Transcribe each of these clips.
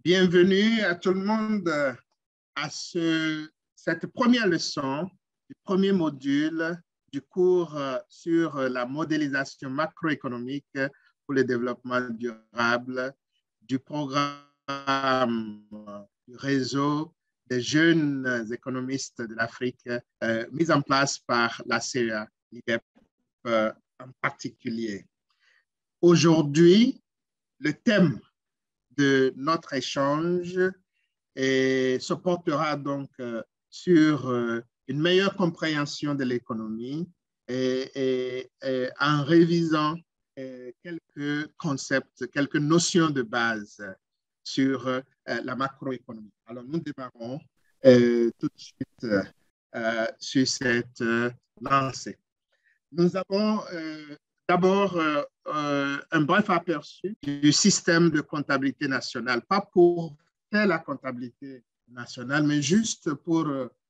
Bienvenue à tout le monde à cette première leçon du premier module du cours sur la modélisation macroéconomique pour le développement durable du programme du réseau des jeunes économistes de l'Afrique mis en place par la CEA, l'IDEP en particulier. Aujourd'hui, le thème de notre échange se portera donc sur une meilleure compréhension de l'économie et en révisant quelques concepts, quelques notions de base sur la macroéconomie. Alors, nous démarrons tout de suite sur cette lancée. Nous avons d'abord un bref aperçu du système de comptabilité nationale, pas pour faire la comptabilité nationale, mais juste pour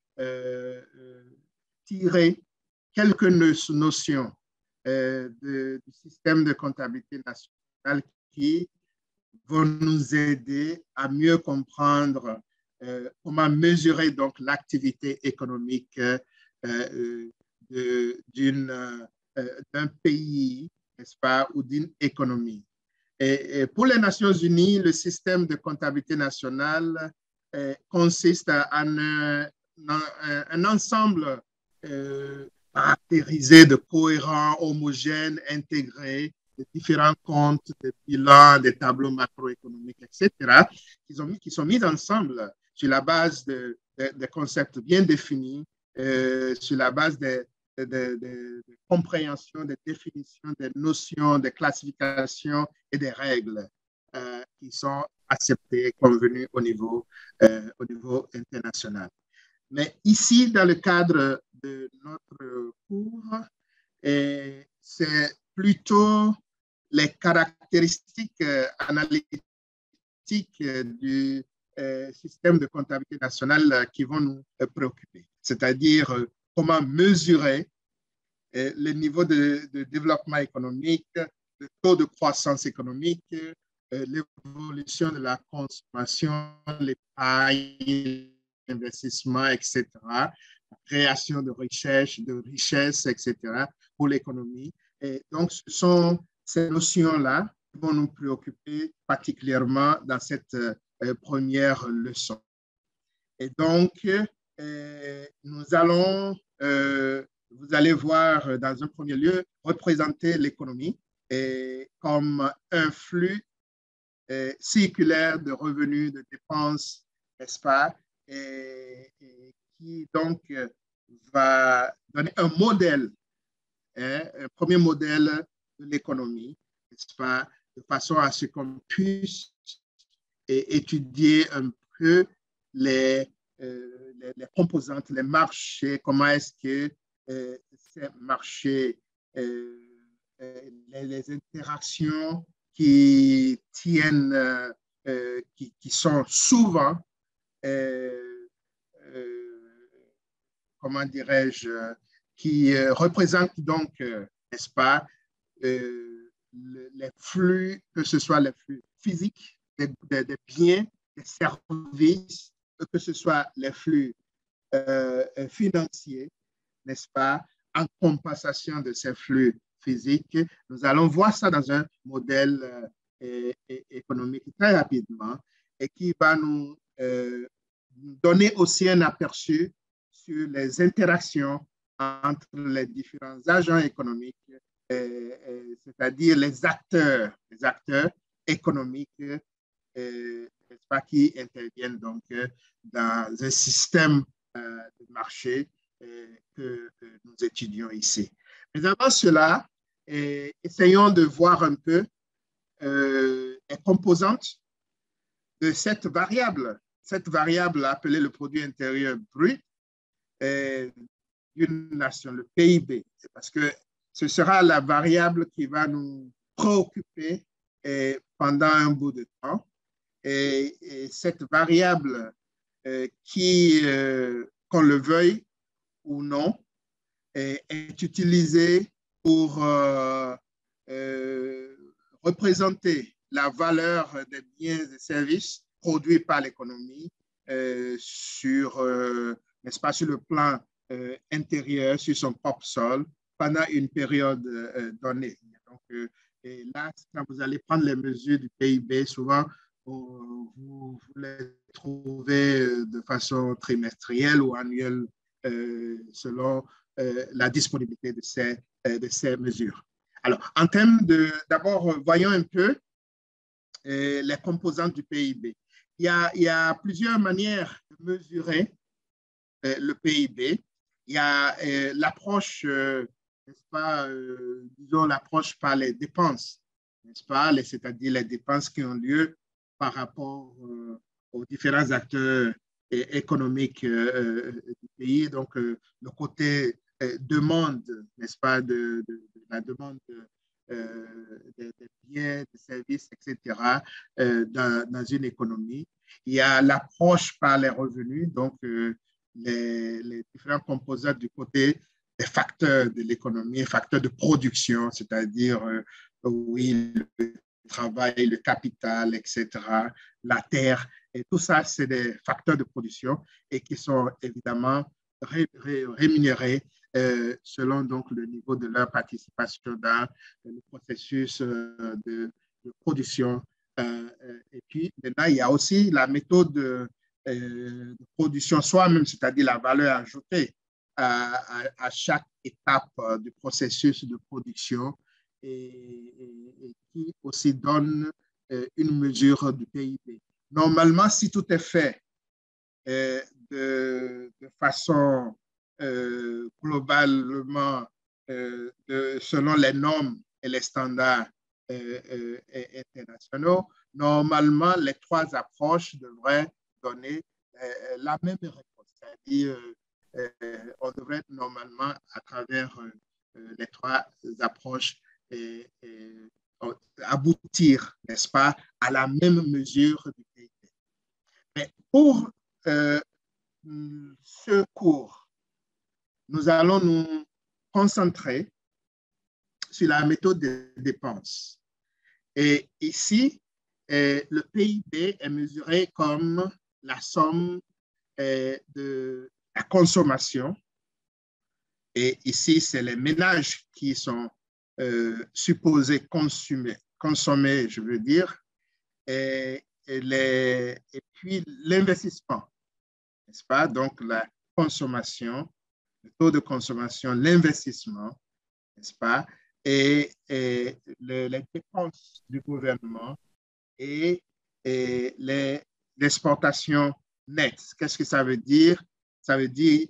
tirer quelques notions du système de comptabilité nationale qui vont nous aider à mieux comprendre comment mesurer donc l'activité économique d'un pays, n'est-ce pas, ou d'une économie. Et pour les Nations Unies, le système de comptabilité nationale consiste en un ensemble caractérisé de cohérents, homogènes, intégrés, de différents comptes, de bilans, des tableaux macroéconomiques, etc., qui sont mis ensemble sur la base de concepts bien définis, sur la base de compréhension, de définition, des notions, des classifications et des règles qui sont acceptées, convenues au niveau international. Mais ici, dans le cadre de notre cours, c'est plutôt les caractéristiques analytiques du système de comptabilité nationale qui vont nous préoccuper, c'est-à-dire comment mesurer le niveau de développement économique, le taux de croissance économique, l'évolution de la consommation, l'épargne, l'investissement, etc., la création de richesses, etc., pour l'économie. Et donc, ce sont ces notions-là qui vont nous préoccuper particulièrement dans cette première leçon. Et donc, nous allons, vous allez voir dans un premier lieu, représenter l'économie comme un flux circulaire de revenus, de dépenses, n'est-ce pas, et qui donc va donner un modèle, un premier modèle de l'économie, n'est-ce pas, de façon à ce qu'on puisse étudier un peu les composantes, les marchés, comment est-ce que ces marchés, les interactions qui tiennent, qui sont souvent, comment dirais-je, qui représentent donc, n'est-ce pas, les flux, que ce soit les flux physiques, des biens, des services, que ce soit les flux financiers, n'est-ce pas, en compensation de ces flux physiques. Nous allons voir ça dans un modèle économique très rapidement et qui va nous donner aussi un aperçu sur les interactions entre les différents agents économiques, c'est-à-dire les acteurs économiques qui interviennent donc dans un système de marché que nous étudions ici. Mais avant cela, essayons de voir un peu les composantes de cette variable appelée le produit intérieur brut d'une nation, le PIB, parce que ce sera la variable qui va nous préoccuper pendant un bout de temps. Et cette variable qui, qu'on le veuille ou non, est utilisée pour représenter la valeur des biens et services produit par l'économie n'est-ce pas, sur le plan intérieur, sur son propre sol, pendant une période donnée. Donc, et là, quand vous allez prendre les mesures du PIB, souvent, vous les trouvez de façon trimestrielle ou annuelle selon la disponibilité de ces mesures. Alors, en termes d'abord, voyons un peu les composantes du PIB. Il y a plusieurs manières de mesurer le PIB. Il y a l'approche, n'est-ce pas, disons l'approche par les dépenses, n'est-ce pas, c'est-à-dire les dépenses qui ont lieu par rapport aux différents acteurs économiques du pays. Donc, le côté demande, n'est-ce pas, de la demande des biens, des services, etc., dans une économie. Il y a l'approche par les revenus, donc les différents composants du côté des facteurs de l'économie, facteurs de production, c'est-à-dire, oui, le travail, le capital, etc., la terre, et tout ça, c'est des facteurs de production et qui sont évidemment rémunérés selon donc le niveau de leur participation dans le processus de production. Et puis, maintenant, il y a aussi la méthode de production soi-même, c'est-à-dire la valeur ajoutée à chaque étape du processus de production et qui aussi donne une mesure du PIB. Normalement, si tout est fait de façon globalement selon les normes et les standards internationaux, normalement, les trois approches devraient donner la même réponse. C'est-à-dire, on devrait normalement, à travers les trois approches, aboutir, n'est-ce pas, à la même mesure du PIB. Mais pour ce cours, nous allons nous concentrer sur la méthode des dépenses. Et ici, le PIB est mesuré comme la somme de la consommation. Et ici, c'est les ménages qui sont supposés consommer, je veux dire, et puis l'investissement, n'est-ce pas? Donc, la consommation, le taux de consommation, l'investissement, n'est-ce pas? Et les dépenses du gouvernement et les exportations nettes. Qu'est-ce que ça veut dire? Ça veut dire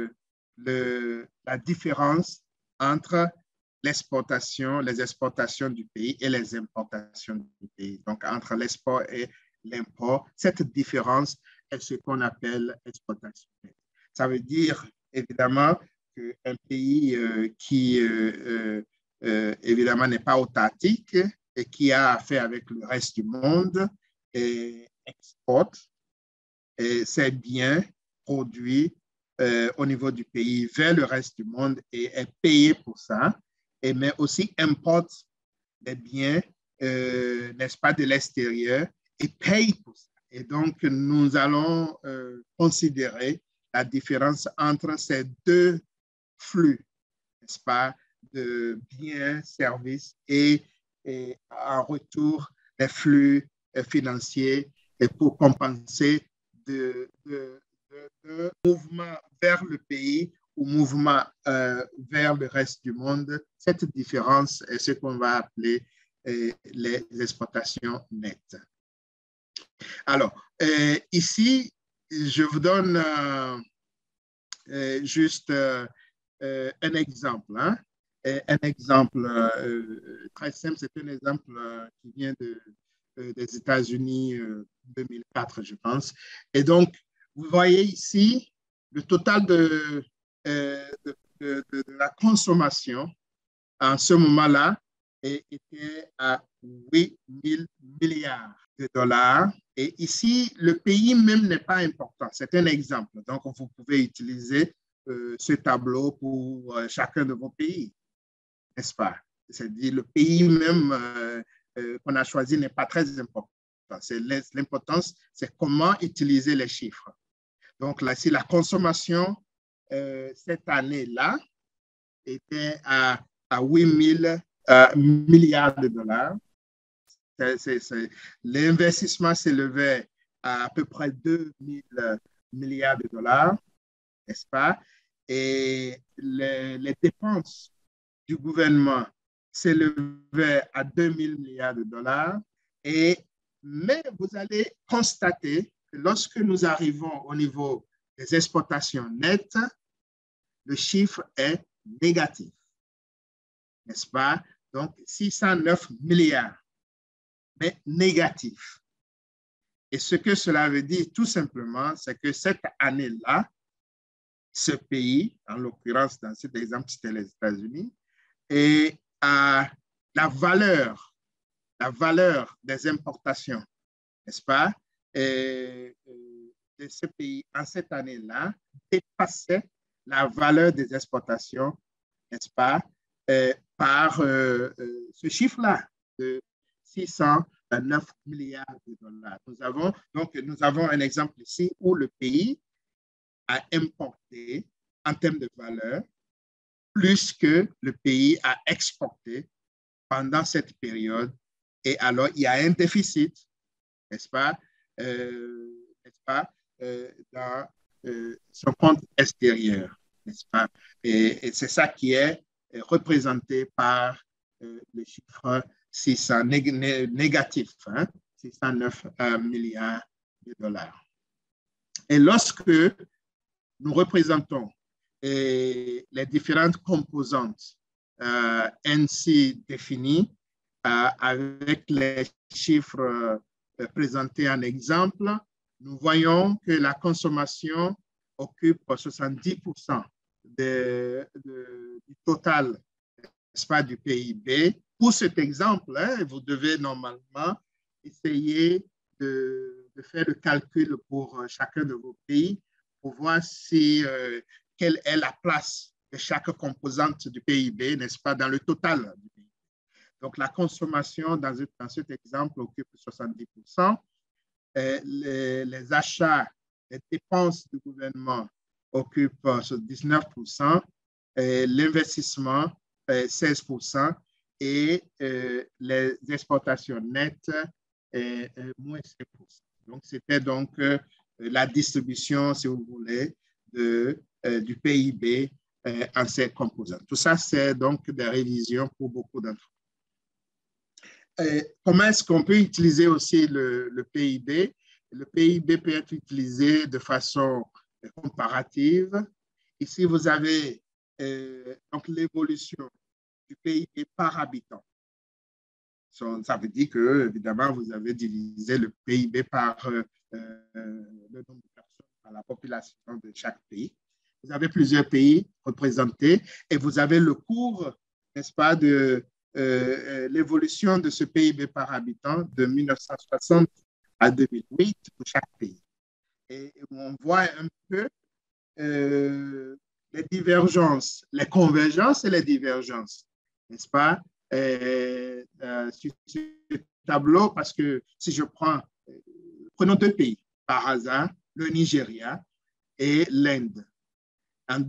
la différence entre les exportations du pays et les importations du pays. Donc, entre l'export et l'import, cette différence est ce qu'on appelle exportation nette. Ça veut dire, évidemment, qu'un pays qui, évidemment, n'est pas autarquique et qui a affaire avec le reste du monde et exporte ses biens produits au niveau du pays vers le reste du monde et est payé pour ça, mais aussi importe des biens, n'est-ce pas, de l'extérieur et paye pour ça. Et donc, nous allons considérer la différence entre ces deux flux, n'est-ce pas, de biens, services et en retour des flux financiers et pour compenser de mouvement vers le pays ou mouvement vers le reste du monde. Cette différence est ce qu'on va appeler les exportations nettes. Alors, ici, je vous donne juste un exemple. Hein? Un exemple très simple, c'est un exemple qui vient des États-Unis 2004, je pense. Et donc, vous voyez ici le total de la consommation en ce moment-là était à 8 000 milliards de dollars. Et ici, le pays même n'est pas important. C'est un exemple. Donc, vous pouvez utiliser ce tableau pour chacun de vos pays, n'est-ce pas? C'est-à-dire le pays même qu'on a choisi n'est pas très important. l'importance. L'importance, c'est comment utiliser les chiffres. Donc, là, si la consommation cette année-là était à 8 000 milliards de dollars, l'investissement s'élevait à peu près 2 000 milliards de dollars, n'est-ce pas? Et les dépenses du gouvernement s'élevaient à 2 000 milliards de dollars. Mais vous allez constater que lorsque nous arrivons au niveau des exportations nettes, le chiffre est négatif, n'est-ce pas? Donc, 609 milliards, mais négatif. Et ce que cela veut dire, tout simplement, c'est que cette année-là, ce pays, en l'occurrence, dans cet exemple, c'était les États-Unis, et la valeur des importations, n'est-ce pas, de ce pays en cette année-là dépassait la valeur des exportations, n'est-ce pas, par ce chiffre-là de 609 milliards de dollars. Nous avons un exemple ici où le pays a importé en termes de valeur plus que le pays a exporté pendant cette période. Et alors, il y a un déficit, n'est-ce pas, dans son compte extérieur, n'est-ce pas? Et c'est ça qui est représenté par le chiffre 600 négatif, 609 milliards de dollars. Et lorsque nous représentons les différentes composantes ainsi définies avec les chiffres présentés en exemple, nous voyons que la consommation occupe 70% du total, n'est-ce pas, du PIB. Pour cet exemple, vous devez normalement essayer de faire le calcul pour chacun de vos pays pour voir quelle est la place de chaque composante du PIB, n'est-ce pas, dans le total du PIB. Donc, la consommation, dans cet exemple, occupe 70%. Les achats, les dépenses du gouvernement occupent 19%. L'investissement, 16%. Et les exportations nettes, moins 5%. Donc, c'était donc la distribution, si vous voulez, du PIB en ces composantes. Tout ça, c'est donc des révisions pour beaucoup d'entre vous. Comment est-ce qu'on peut utiliser aussi le PIB? Le PIB peut être utilisé de façon comparative. Ici, vous avez donc l'évolution du PIB par habitant. Ça veut dire que, évidemment, vous avez divisé le PIB par le nombre de personnes, par la population de chaque pays. Vous avez plusieurs pays représentés et vous avez le cours, n'est-ce pas, de l'évolution de ce PIB par habitant de 1960 à 2008 pour chaque pays. Et on voit un peu les divergences, les convergences et les divergences, n'est-ce pas, sur ce tableau, parce que si je prenons deux pays par hasard, le Nigeria et l'Inde. En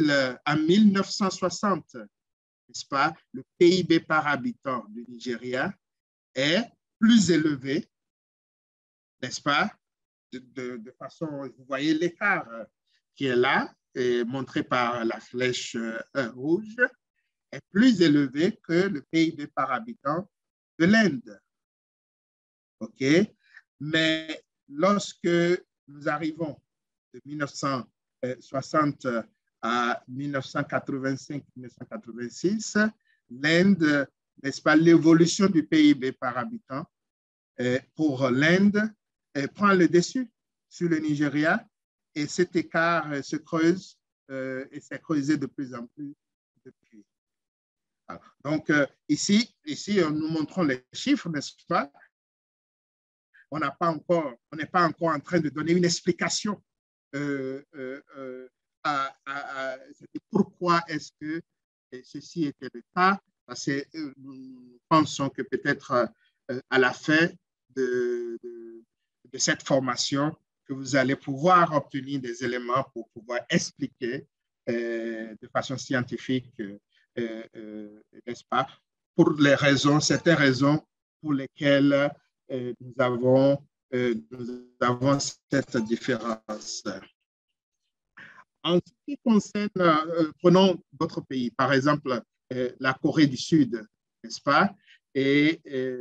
1960, n'est-ce pas, le PIB par habitant du Nigeria est plus élevé, n'est-ce pas, de façon, vous voyez l'écart qui est là, montré par la flèche rouge, est plus élevé que le PIB par habitant de l'Inde. OK? Mais lorsque nous arrivons de 1960 à 1985-1986, l'Inde, n'est-ce pas, l'évolution du PIB par habitant pour l'Inde prend le dessus sur le Nigeria et cet écart se creuse et s'est creusé de plus en plus depuis. Alors, donc, ici, nous montrons les chiffres, n'est-ce pas? On n'est pas encore en train de donner une explication pourquoi est-ce que ceci était le cas. Parce que nous pensons que peut-être à la fin de, de cette formation que vous allez pouvoir obtenir des éléments pour pouvoir expliquer de façon scientifique, n'est-ce pas, pour les raisons, certaines raisons pour lesquelles nous avons cette différence. En ce qui concerne, prenons d'autres pays, par exemple, la Corée du Sud, n'est-ce pas, et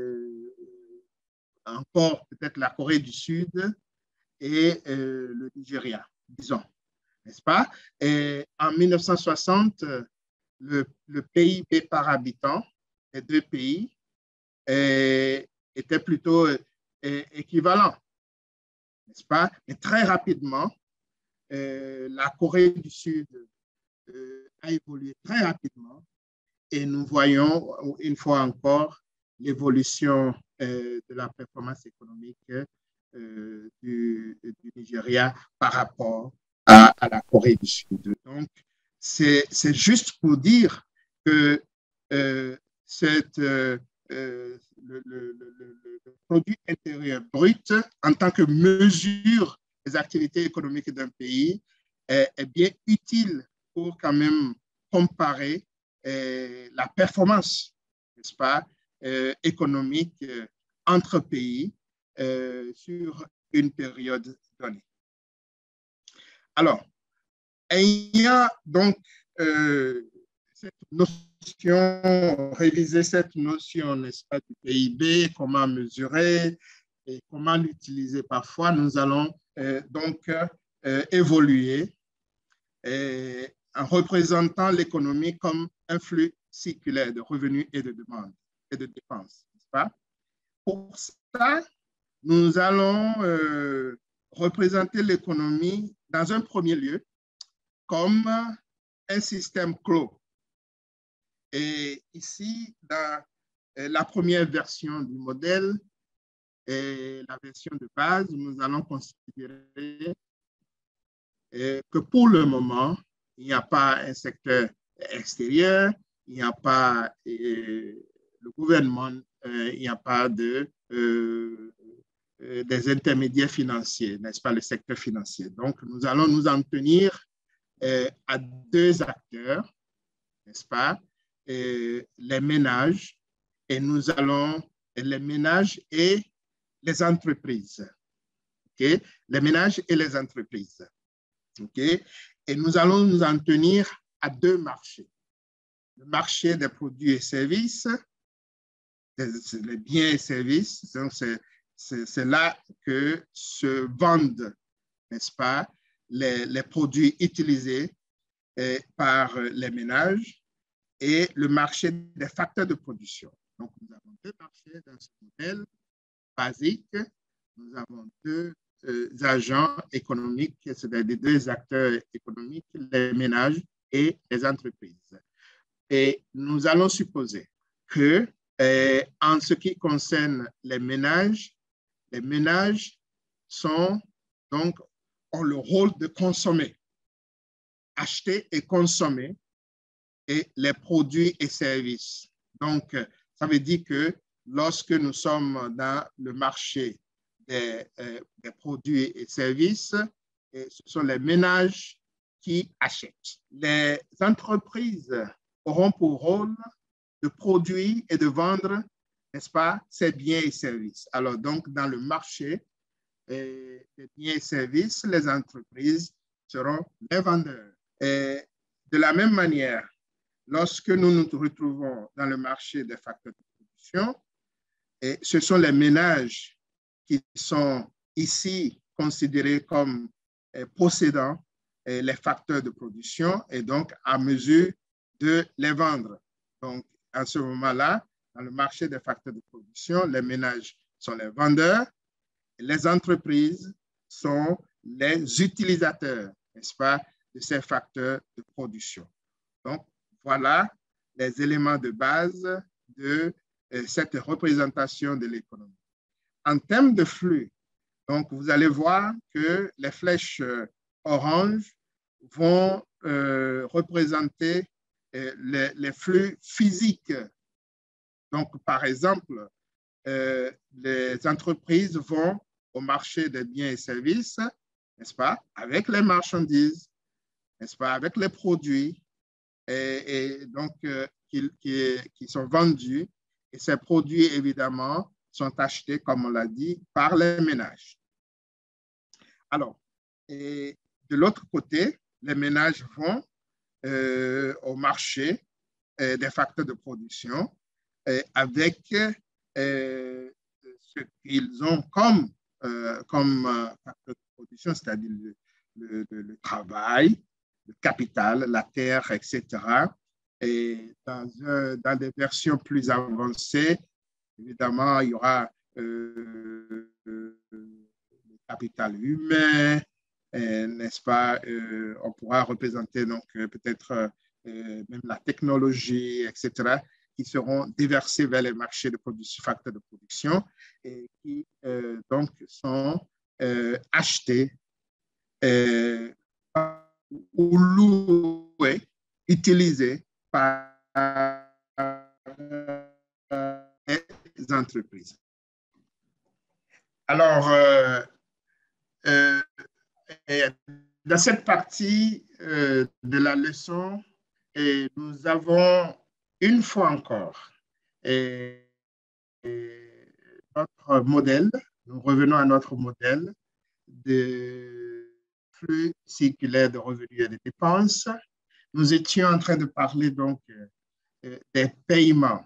encore peut-être la Corée du Sud et le Nigeria, disons, n'est-ce pas? Et en 1960, le PIB par habitant des deux pays était plutôt équivalent, n'est-ce pas? Mais très rapidement, la Corée du Sud a évolué très rapidement et nous voyons une fois encore l'évolution de la performance économique du Nigeria par rapport à la Corée du Sud. Donc, c'est juste pour dire que le produit intérieur brut, en tant que mesure des activités économiques d'un pays, est bien utile pour quand même comparer la performance, n'est-ce pas, économique entre pays sur une période donnée. Alors, il y a donc cette notion, réviser cette notion, n'est-ce pas, du PIB, comment mesurer et comment l'utiliser parfois. Nous allons donc évoluer en représentant l'économie comme un flux circulaire de revenus et de demandes et de dépenses, n'est-ce pas? Pour ça, nous allons représenter l'économie dans un premier lieu comme un système clos. Et ici, dans la première version du modèle, et la version de base, nous allons considérer que pour le moment, il n'y a pas un secteur extérieur, il n'y a pas le gouvernement, il n'y a pas des intermédiaires financiers, n'est-ce pas, le secteur financier. Donc, nous allons nous en tenir à deux acteurs, n'est-ce pas, les ménages, et nous allons, les ménages et les entreprises. Okay? Les ménages et les entreprises. Okay? Et nous allons nous en tenir à deux marchés. Le marché des produits et services, les biens et services, c'est là que se vendent, n'est-ce pas, les produits utilisés par les ménages, et le marché des facteurs de production. Donc, nous avons deux marchés dans ce modèle basique. Nous avons deux agents économiques, c'est-à-dire deux acteurs économiques, les ménages et les entreprises. Et nous allons supposer que, en ce qui concerne les ménages sont, donc, ont le rôle de consommer, acheter et consommer et les produits et services. Donc, ça veut dire que lorsque nous sommes dans le marché des produits et services, et ce sont les ménages qui achètent. Les entreprises auront pour rôle de produire et de vendre, n'est-ce pas, ces biens et services. Alors, donc, dans le marché des biens et services, les entreprises seront les vendeurs. Et de la même manière, lorsque nous nous retrouvons dans le marché des facteurs de production, et ce sont les ménages qui sont ici considérés comme possédant les facteurs de production et donc à mesure de les vendre. Donc, à ce moment-là, dans le marché des facteurs de production, les ménages sont les vendeurs et les entreprises sont les utilisateurs, n'est-ce pas, de ces facteurs de production. Donc, voilà les éléments de base de cette représentation de l'économie. En termes de flux, donc vous allez voir que les flèches oranges vont représenter les flux physiques. Donc, par exemple, les entreprises vont au marché des biens et services, n'est-ce pas, avec les marchandises, n'est-ce pas, avec les produits, et donc qui sont vendus. Et ces produits, évidemment, sont achetés, comme on l'a dit, par les ménages. Alors, et de l'autre côté, les ménages vont au marché des facteurs de production avec ce qu'ils ont comme facteur de production, c'est-à-dire le travail, le capital, la terre, etc. Et dans des versions plus avancées, évidemment, il y aura le capital humain, n'est-ce pas? On pourra représenter donc peut-être même la technologie, etc., qui seront déversés vers les marchés de production, facteurs de production et qui donc sont achetés ou loués, utilisés par les entreprises. Alors, dans cette partie de la leçon, nous avons une fois encore notre modèle, nous revenons à notre modèle de flux circulaire de revenus et de dépenses. Nous étions en train de parler donc des paiements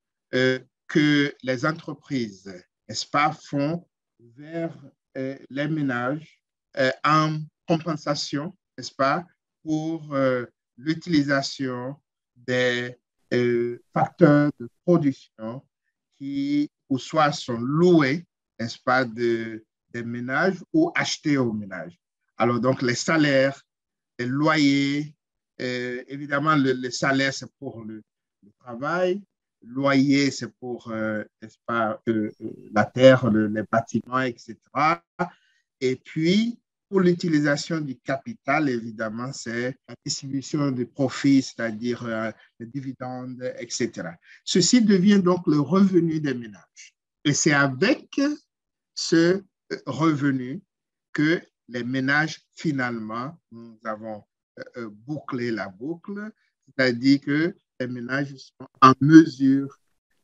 que les entreprises, n'est-ce pas, font vers les ménages en compensation, n'est-ce pas, pour l'utilisation des facteurs de production qui, ou soit sont loués, n'est-ce pas, des ménages ou achetés aux ménages. Alors, donc, les salaires, les loyers, évidemment, le salaire, c'est pour le travail. Le loyer, c'est pour, n'est-ce pas, la terre, les bâtiments, etc. Et puis, pour l'utilisation du capital, évidemment, c'est la distribution des profits, c'est-à-dire les dividendes, etc. Ceci devient donc le revenu des ménages. Et c'est avec ce revenu que les ménages, finalement, nous avons bouclé la boucle, c'est-à-dire que les ménages sont en mesure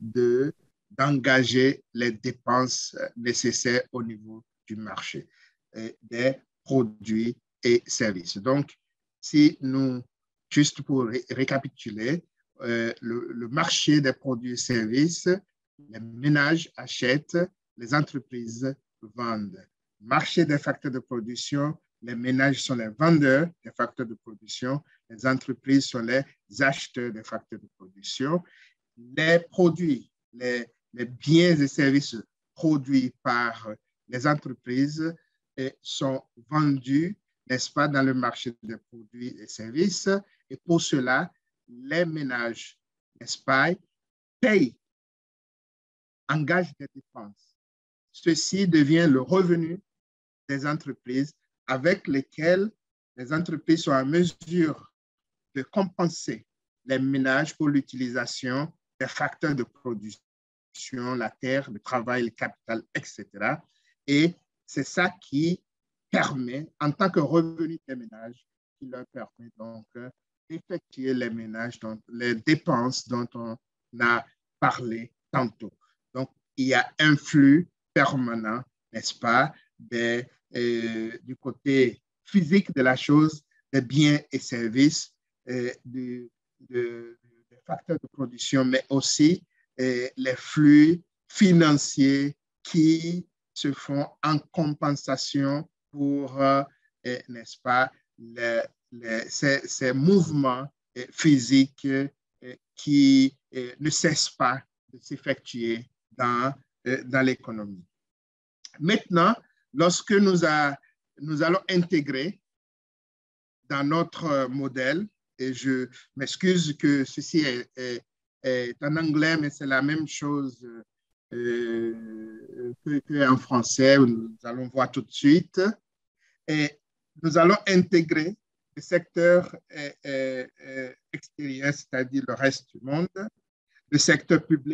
d'engager les dépenses nécessaires au niveau du marché des produits et services. Donc, si nous, juste pour récapituler, le marché des produits et services, les ménages achètent, les entreprises vendent. Marché des facteurs de production, les ménages sont les vendeurs des facteurs de production, les entreprises sont les acheteurs des facteurs de production. Les produits, les biens et services produits par les entreprises sont vendus, n'est-ce pas, dans le marché des produits et services. Et pour cela, les ménages, n'est-ce pas, payent, engagent des dépenses. Ceci devient le revenu des entreprises avec lesquels les entreprises sont en mesure de compenser les ménages pour l'utilisation des facteurs de production, la terre, le travail, le capital, etc. Et c'est ça qui permet, en tant que revenu des ménages, qui leur permet donc d'effectuer les dépenses dont on a parlé tantôt. Donc, il y a un flux permanent, n'est-ce pas, du côté physique de la chose, des biens et services, des facteurs de production, mais aussi les flux financiers qui se font en compensation pour, n'est-ce pas, ces mouvements physiques qui ne cessent pas de s'effectuer dans l'économie. Maintenant, lorsque nous allons intégrer dans notre modèle, et je m'excuse que ceci est en anglais, mais c'est la même chose qu'en français, nous allons voir tout de suite. Et nous allons intégrer le secteur extérieur, c'est-à-dire le reste du monde, le secteur public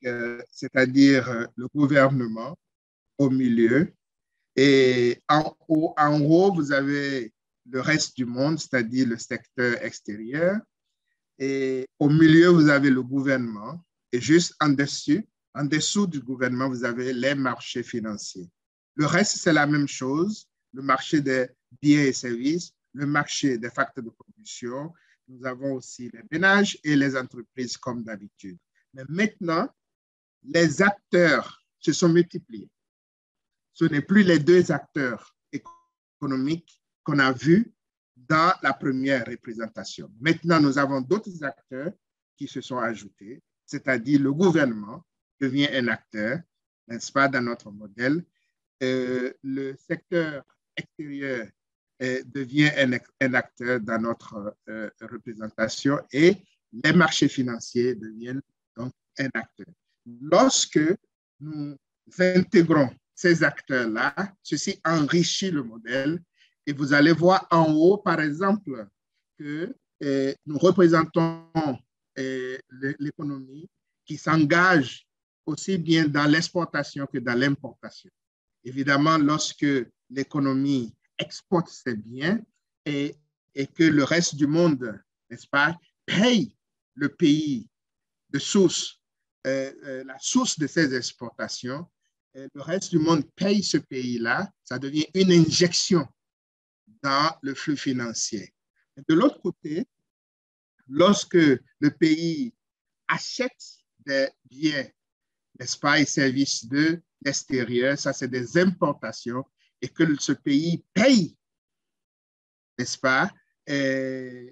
c'est-à-dire le gouvernement au milieu. Et en haut, vous avez le reste du monde, c'est-à-dire le secteur extérieur. Et au milieu, vous avez le gouvernement. Et juste en dessous du gouvernement, vous avez les marchés financiers. Le reste, c'est la même chose. Le marché des biens et services, le marché des facteurs de production. Nous avons aussi les ménages et les entreprises comme d'habitude. Mais maintenant, les acteurs se sont multipliés. Ce n'est plus les deux acteurs économiques qu'on a vus dans la première représentation. Maintenant, nous avons d'autres acteurs qui se sont ajoutés, c'est-à-dire le gouvernement devient un acteur, n'est-ce pas, dans notre modèle. Le secteur extérieur devient un acteur dans notre représentation et les marchés financiers deviennent donc un acteur. Lorsque nous intégrons ces acteurs-là, ceci enrichit le modèle et vous allez voir en haut, par exemple, que nous représentons l'économie qui s'engage aussi bien dans l'exportation que dans l'importation. Évidemment, lorsque l'économie exporte ses biens et que le reste du monde, n'est-ce pas, paye le pays de source, la source de ces exportations, le reste du monde paye ce pays-là, ça devient une injection dans le flux financier. De l'autre côté, lorsque le pays achète des biens, n'est-ce pas, et services de l'extérieur, ça c'est des importations, et que ce pays paye, n'est-ce pas, le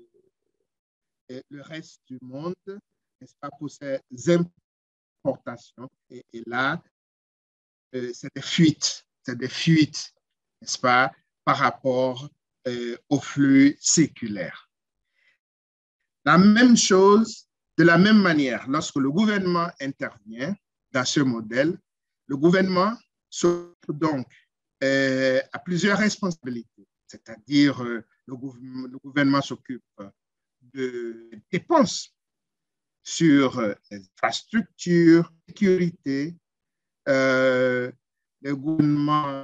reste du monde, n'est-ce pas, pour ces importations. Et là, c'est des fuites, n'est-ce pas, par rapport au flux circulaire. La même chose, de la même manière, lorsque le gouvernement intervient dans ce modèle, le gouvernement s'occupe donc à plusieurs responsabilités, c'est-à-dire le gouvernement s'occupe de dépenses sur les infrastructures, sécurité, le gouvernement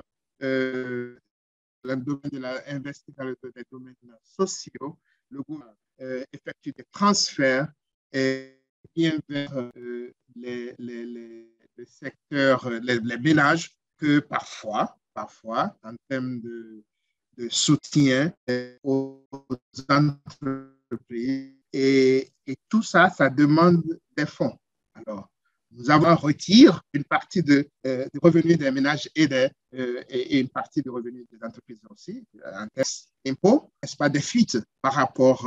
dans le domaine de l'investissement dans les domaines sociaux, le gouvernement effectue des transferts et vient vers les secteurs, les ménages, que parfois, en termes de soutien aux entreprises. Et tout ça, ça demande des fonds. Alors, nous avons retiré une partie des revenus des ménages et une partie des revenus des entreprises aussi, en test impôts, n'est-ce pas, des fuites par rapport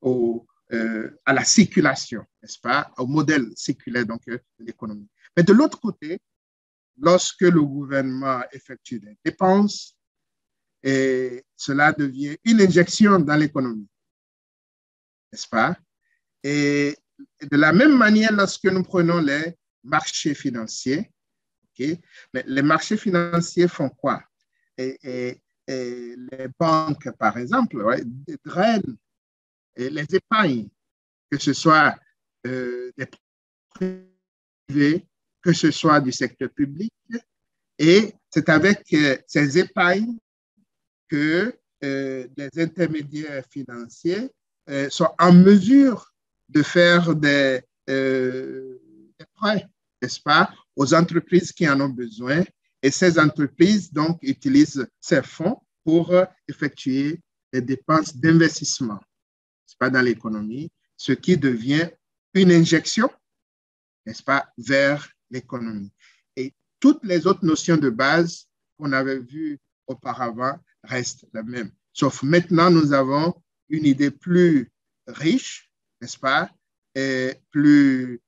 à la circulation, n'est-ce pas, au modèle circulaire donc, de l'économie. Mais de l'autre côté, lorsque le gouvernement effectue des dépenses, et cela devient une injection dans l'économie, n'est-ce pas? Et de la même manière, lorsque nous prenons les marchés financiers, okay, mais les marchés financiers font quoi? Et les banques, par exemple, ouais, drainent les épargnes, que ce soit des privés, que ce soit du secteur public, et c'est avec ces épargnes que les intermédiaires financiers sont en mesure de faire des prêts, n'est-ce pas, aux entreprises qui en ont besoin. Et ces entreprises, donc, utilisent ces fonds pour effectuer des dépenses d'investissement, n'est-ce pas, dans l'économie, ce qui devient une injection, n'est-ce pas, vers l'économie. Et toutes les autres notions de base qu'on avait vues auparavant restent les mêmes. Sauf maintenant, nous avons une idée plus riche, n'est-ce pas, et plus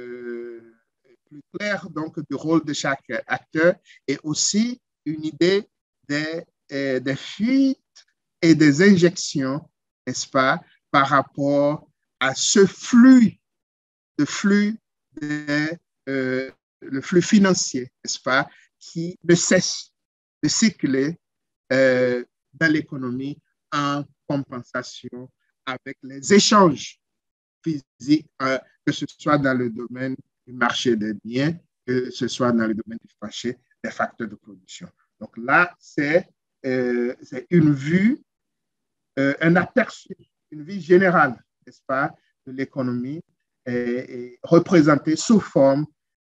claire donc du rôle de chaque acteur et aussi une idée des fuites et des injections, n'est-ce pas, par rapport à ce flux, le flux financier, n'est-ce pas, qui ne cesse de circuler dans l'économie en compensation avec les échanges physiques, que ce soit dans le domaine du marché des biens, que ce soit dans le domaine du marché des facteurs de production. Donc là, c'est une vue, un aperçu, une vue générale, n'est-ce pas, de l'économie représentée sous forme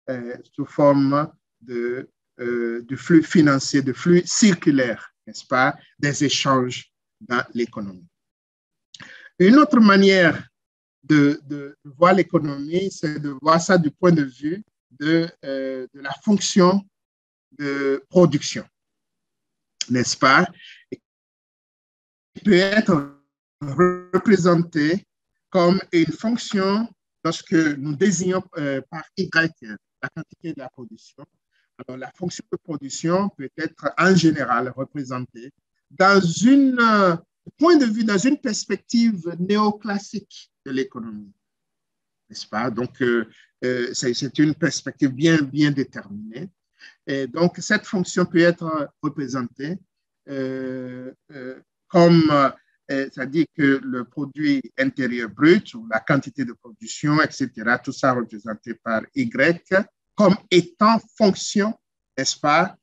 du flux financier, de flux circulaire, n'est-ce pas, des échanges dans l'économie. Une autre manière de voir l'économie, c'est de voir ça du point de vue de la fonction de production, n'est-ce pas? Il peut être représenté comme une fonction lorsque nous désignons par Y la quantité de la production. Alors, la fonction de production peut être en général représentée dans point de vue, dans une perspective néoclassique de l'économie, n'est-ce pas? Donc, c'est une perspective bien déterminée. Et donc, cette fonction peut être représentée comme, c'est-à-dire que le produit intérieur brut ou la quantité de production, etc., tout ça représenté par Y, comme étant fonction, n'est-ce pas,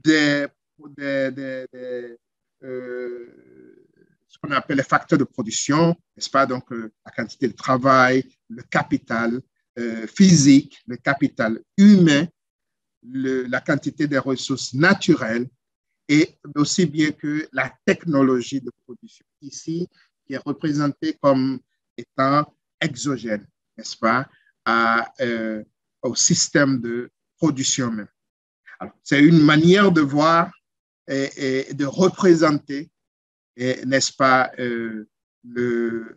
ce qu'on appelle les facteurs de production, n'est-ce pas, donc la quantité de travail, le capital physique, le capital humain, la quantité des ressources naturelles et aussi bien que la technologie de production. Ici, qui est représentée comme étant exogène, n'est-ce pas, au système de production même. C'est une manière de voir et de représenter, n'est-ce pas, le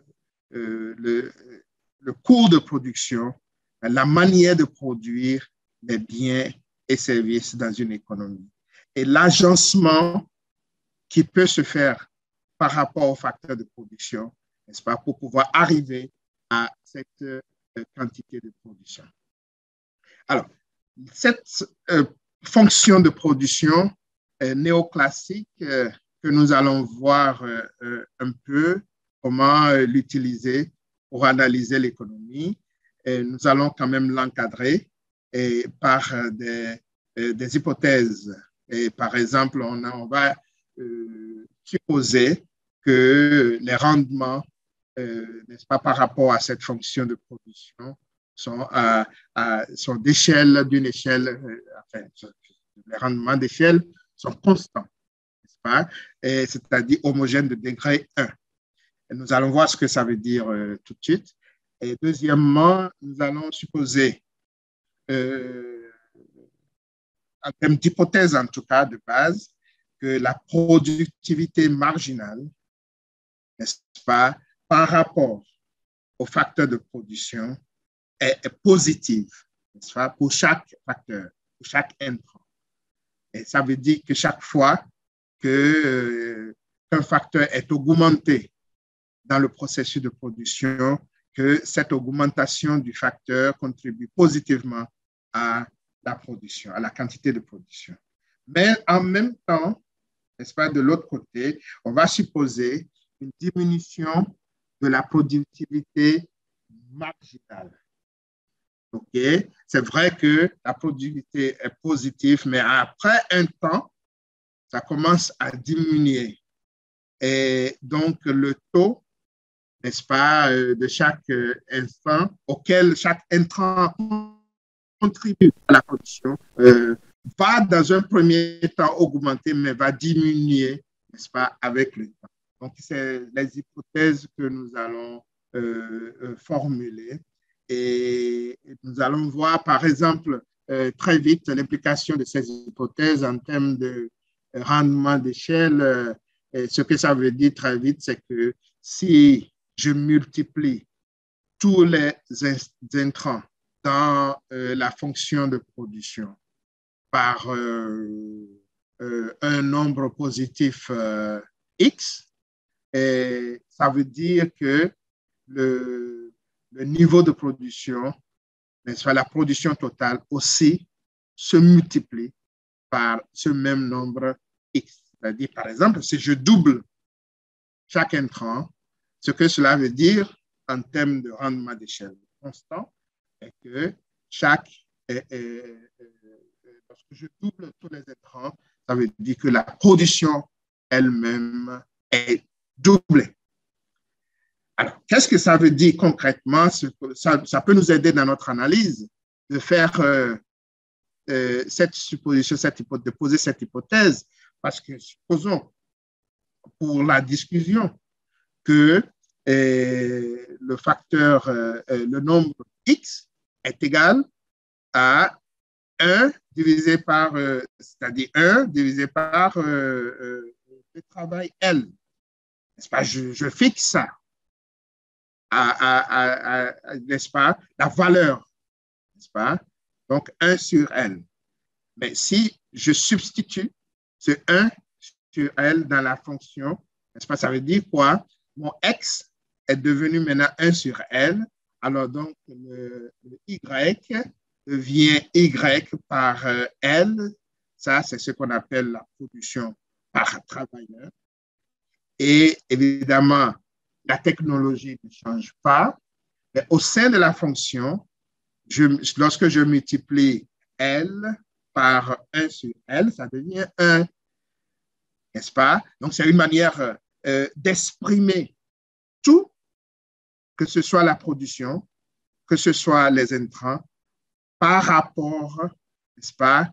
cours de production, la manière de produire des biens et services dans une économie. Et l'agencement qui peut se faire par rapport aux facteurs de production, n'est-ce pas, pour pouvoir arriver à cette quantité de production. Alors, cette fonction de production néoclassique que nous allons voir un peu comment l'utiliser pour analyser l'économie, nous allons quand même l'encadrer par des hypothèses. Et par exemple, on va supposer que les rendements, n'est-ce pas, par rapport à cette fonction de production, sont d'une échelle, enfin, les rendements d'échelle sont constants, n'est-ce pas, c'est-à-dire homogènes de degré 1. Et nous allons voir ce que ça veut dire tout de suite. Et deuxièmement, nous allons supposer, en termes d'hypothèse en tout cas de base, que la productivité marginale, n'est-ce pas, par rapport aux facteurs de production est positive, n'est-ce pas, pour chaque facteur, pour chaque intrant. Et ça veut dire que chaque fois qu'un facteur est augmenté dans le processus de production, que cette augmentation du facteur contribue positivement à la production, à la quantité de production. Mais en même temps, n'est-ce pas, de l'autre côté, on va supposer une diminution de la productivité marginale. OK? C'est vrai que la productivité est positive, mais après un temps, ça commence à diminuer. Et donc, le taux, n'est-ce pas, de chaque instant auquel chaque intrant contribue à la production va dans un premier temps augmenter, mais va diminuer, n'est-ce pas, avec le temps. Donc, c'est les hypothèses que nous allons formuler. Et nous allons voir, par exemple, très vite l'implication de ces hypothèses en termes de rendement d'échelle. Ce que ça veut dire très vite, c'est que si je multiplie tous les intrants dans la fonction de production par un nombre positif X, et ça veut dire que le niveau de production, n'est-ce pas, la production totale aussi se multiplie par ce même nombre X. C'est-à-dire, par exemple, si je double chaque intrant, ce que cela veut dire en termes de rendement d'échelle constant est que lorsque je double tous les intrants, ça veut dire que la production elle-même est doublée. Alors, qu'est-ce que ça veut dire concrètement? Ça peut nous aider dans notre analyse de faire cette supposition, de poser cette hypothèse, parce que supposons pour la discussion que le facteur, le nombre x est égal à 1 divisé par, c'est-à-dire 1 divisé par le travail L. N'est-ce pas? Je fixe ça n'est-ce pas, la valeur, n'est-ce pas? Donc, 1 sur L. Mais si je substitue ce 1 sur L dans la fonction, n'est-ce pas, ça veut dire quoi? Mon X est devenu maintenant 1 sur L. Alors, donc, le Y devient Y par L. Ça, c'est ce qu'on appelle la production par travailleur. Et évidemment, la technologie ne change pas, mais au sein de la fonction, lorsque je multiplie L par 1 sur L, ça devient 1, n'est-ce pas? Donc, c'est une manière d'exprimer tout, que ce soit la production, que ce soit les intrants, par rapport, n'est-ce pas,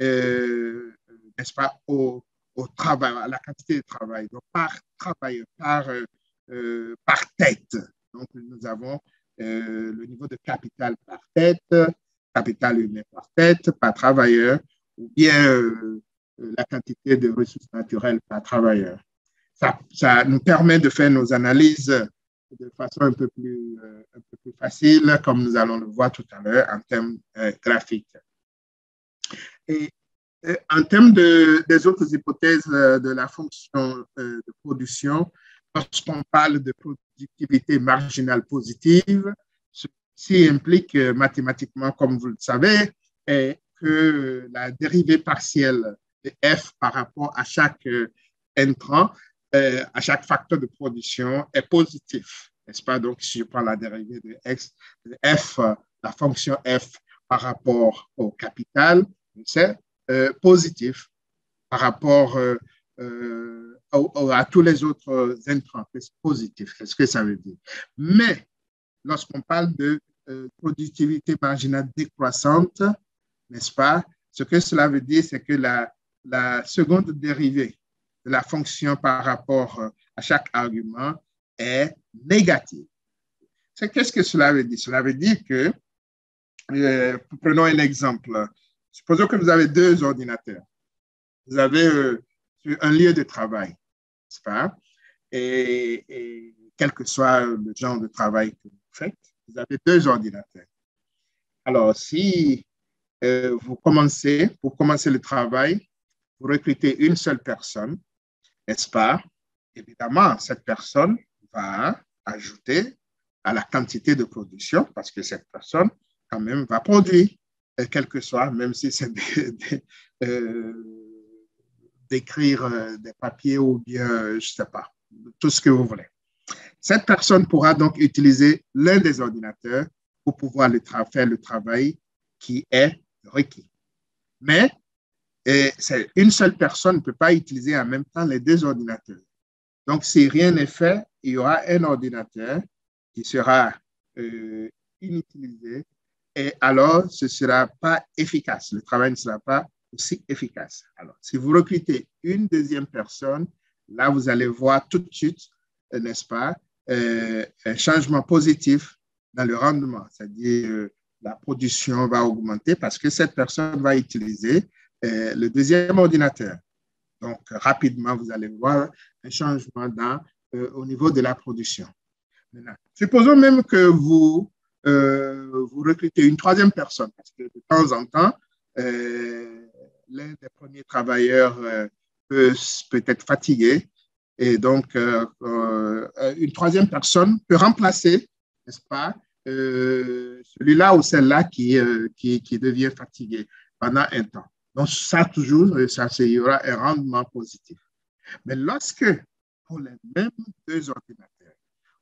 au travail, à la quantité de travail, donc par travailleur, par tête. Donc, nous avons le niveau de capital par tête, capital humain par tête, par travailleur, ou bien la quantité de ressources naturelles par travailleur. Ça nous permet de faire nos analyses de façon un peu plus facile, comme nous allons le voir tout à l'heure en termes graphiques. Et en termes des autres hypothèses de la fonction de production, lorsqu'on parle de productivité marginale positive, ceci implique mathématiquement, comme vous le savez, que la dérivée partielle de F par rapport à chaque intrant, à chaque facteur de production est positif, n'est-ce pas? Donc, si je prends la dérivée de F, la fonction F par rapport au capital, c'est positif par rapport à tous les autres intrants. C'est positif, c'est ce que ça veut dire. Mais lorsqu'on parle de productivité marginale décroissante, n'est-ce pas? Ce que cela veut dire, c'est que la seconde dérivée de la fonction par rapport à chaque argument est négative. Qu'est-ce que cela veut dire? Cela veut dire que, prenons un exemple. Supposons que vous avez 2 ordinateurs. Vous avez un lieu de travail, n'est-ce pas? Et quel que soit le genre de travail que vous faites, vous avez 2 ordinateurs. Alors, si pour commencer le travail, vous recrutez une seule personne, n'est-ce pas? Évidemment, cette personne va ajouter à la quantité de production parce que cette personne, quand même, va produire, quel que soit, même si c'est d'écrire des papiers ou bien, je ne sais pas, tout ce que vous voulez. Cette personne pourra donc utiliser l'un des ordinateurs pour pouvoir faire le travail qui est requis. Mais une seule personne ne peut pas utiliser en même temps les 2 ordinateurs. Donc, si rien n'est fait, il y aura un ordinateur qui sera inutilisé et alors ce ne sera pas efficace. Le travail ne sera pas aussi efficace. Alors, si vous recrutez une deuxième personne, là, vous allez voir tout de suite, n'est-ce pas, un changement positif dans le rendement, c'est-à-dire la production va augmenter parce que cette personne va utiliser le deuxième ordinateur. Donc, rapidement, vous allez voir un changement au niveau de la production. Maintenant, supposons même que vous recrutez une 3e personne, parce que de temps en temps, l'un des premiers travailleurs peut être fatigué, et donc une 3e personne peut remplacer, n'est-ce pas, celui-là ou celle-là qui devient fatigué pendant un temps. Donc, ça, toujours, il y aura un rendement positif. Mais lorsque, pour les mêmes 2 ordinateurs,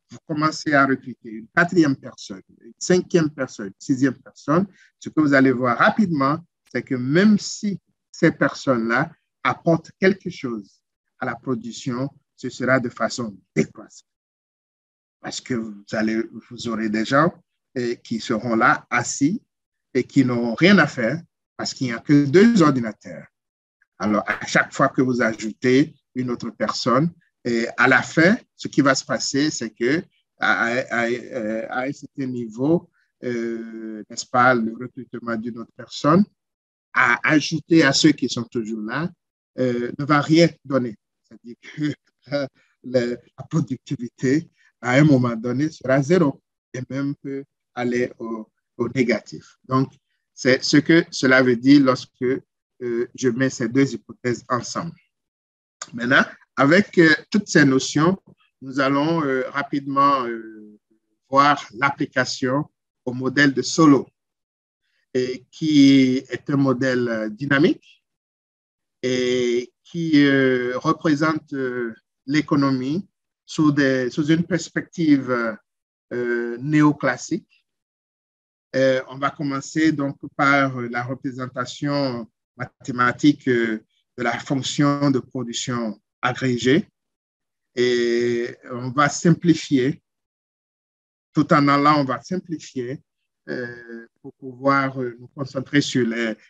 vous commencez à recruter une quatrième personne, une cinquième personne, une sixième personne, ce que vous allez voir rapidement, c'est que même si ces personnes-là apportent quelque chose à la production, ce sera de façon décroissante. Parce que vous aurez des gens qui seront là assis et qui n'auront rien à faire parce qu'il n'y a que 2 ordinateurs. Alors, à chaque fois que vous ajoutez une autre personne, et à la fin, ce qui va se passer, c'est que à un certain niveau, n'est-ce pas, le recrutement d'une autre personne, à ajouter à ceux qui sont toujours là, ne va rien donner. C'est-à-dire que la productivité, à un moment donné, sera zéro et même peut aller au négatif. Donc, c'est ce que cela veut dire lorsque je mets ces 2 hypothèses ensemble. Maintenant, avec toutes ces notions, nous allons rapidement voir l'application au modèle de Solow, et qui est un modèle dynamique et qui représente l'économie sous une perspective néoclassique. On va commencer donc par la représentation mathématique de la fonction de production agrégée et on va simplifier, tout en allant, on va simplifier pour pouvoir nous concentrer sur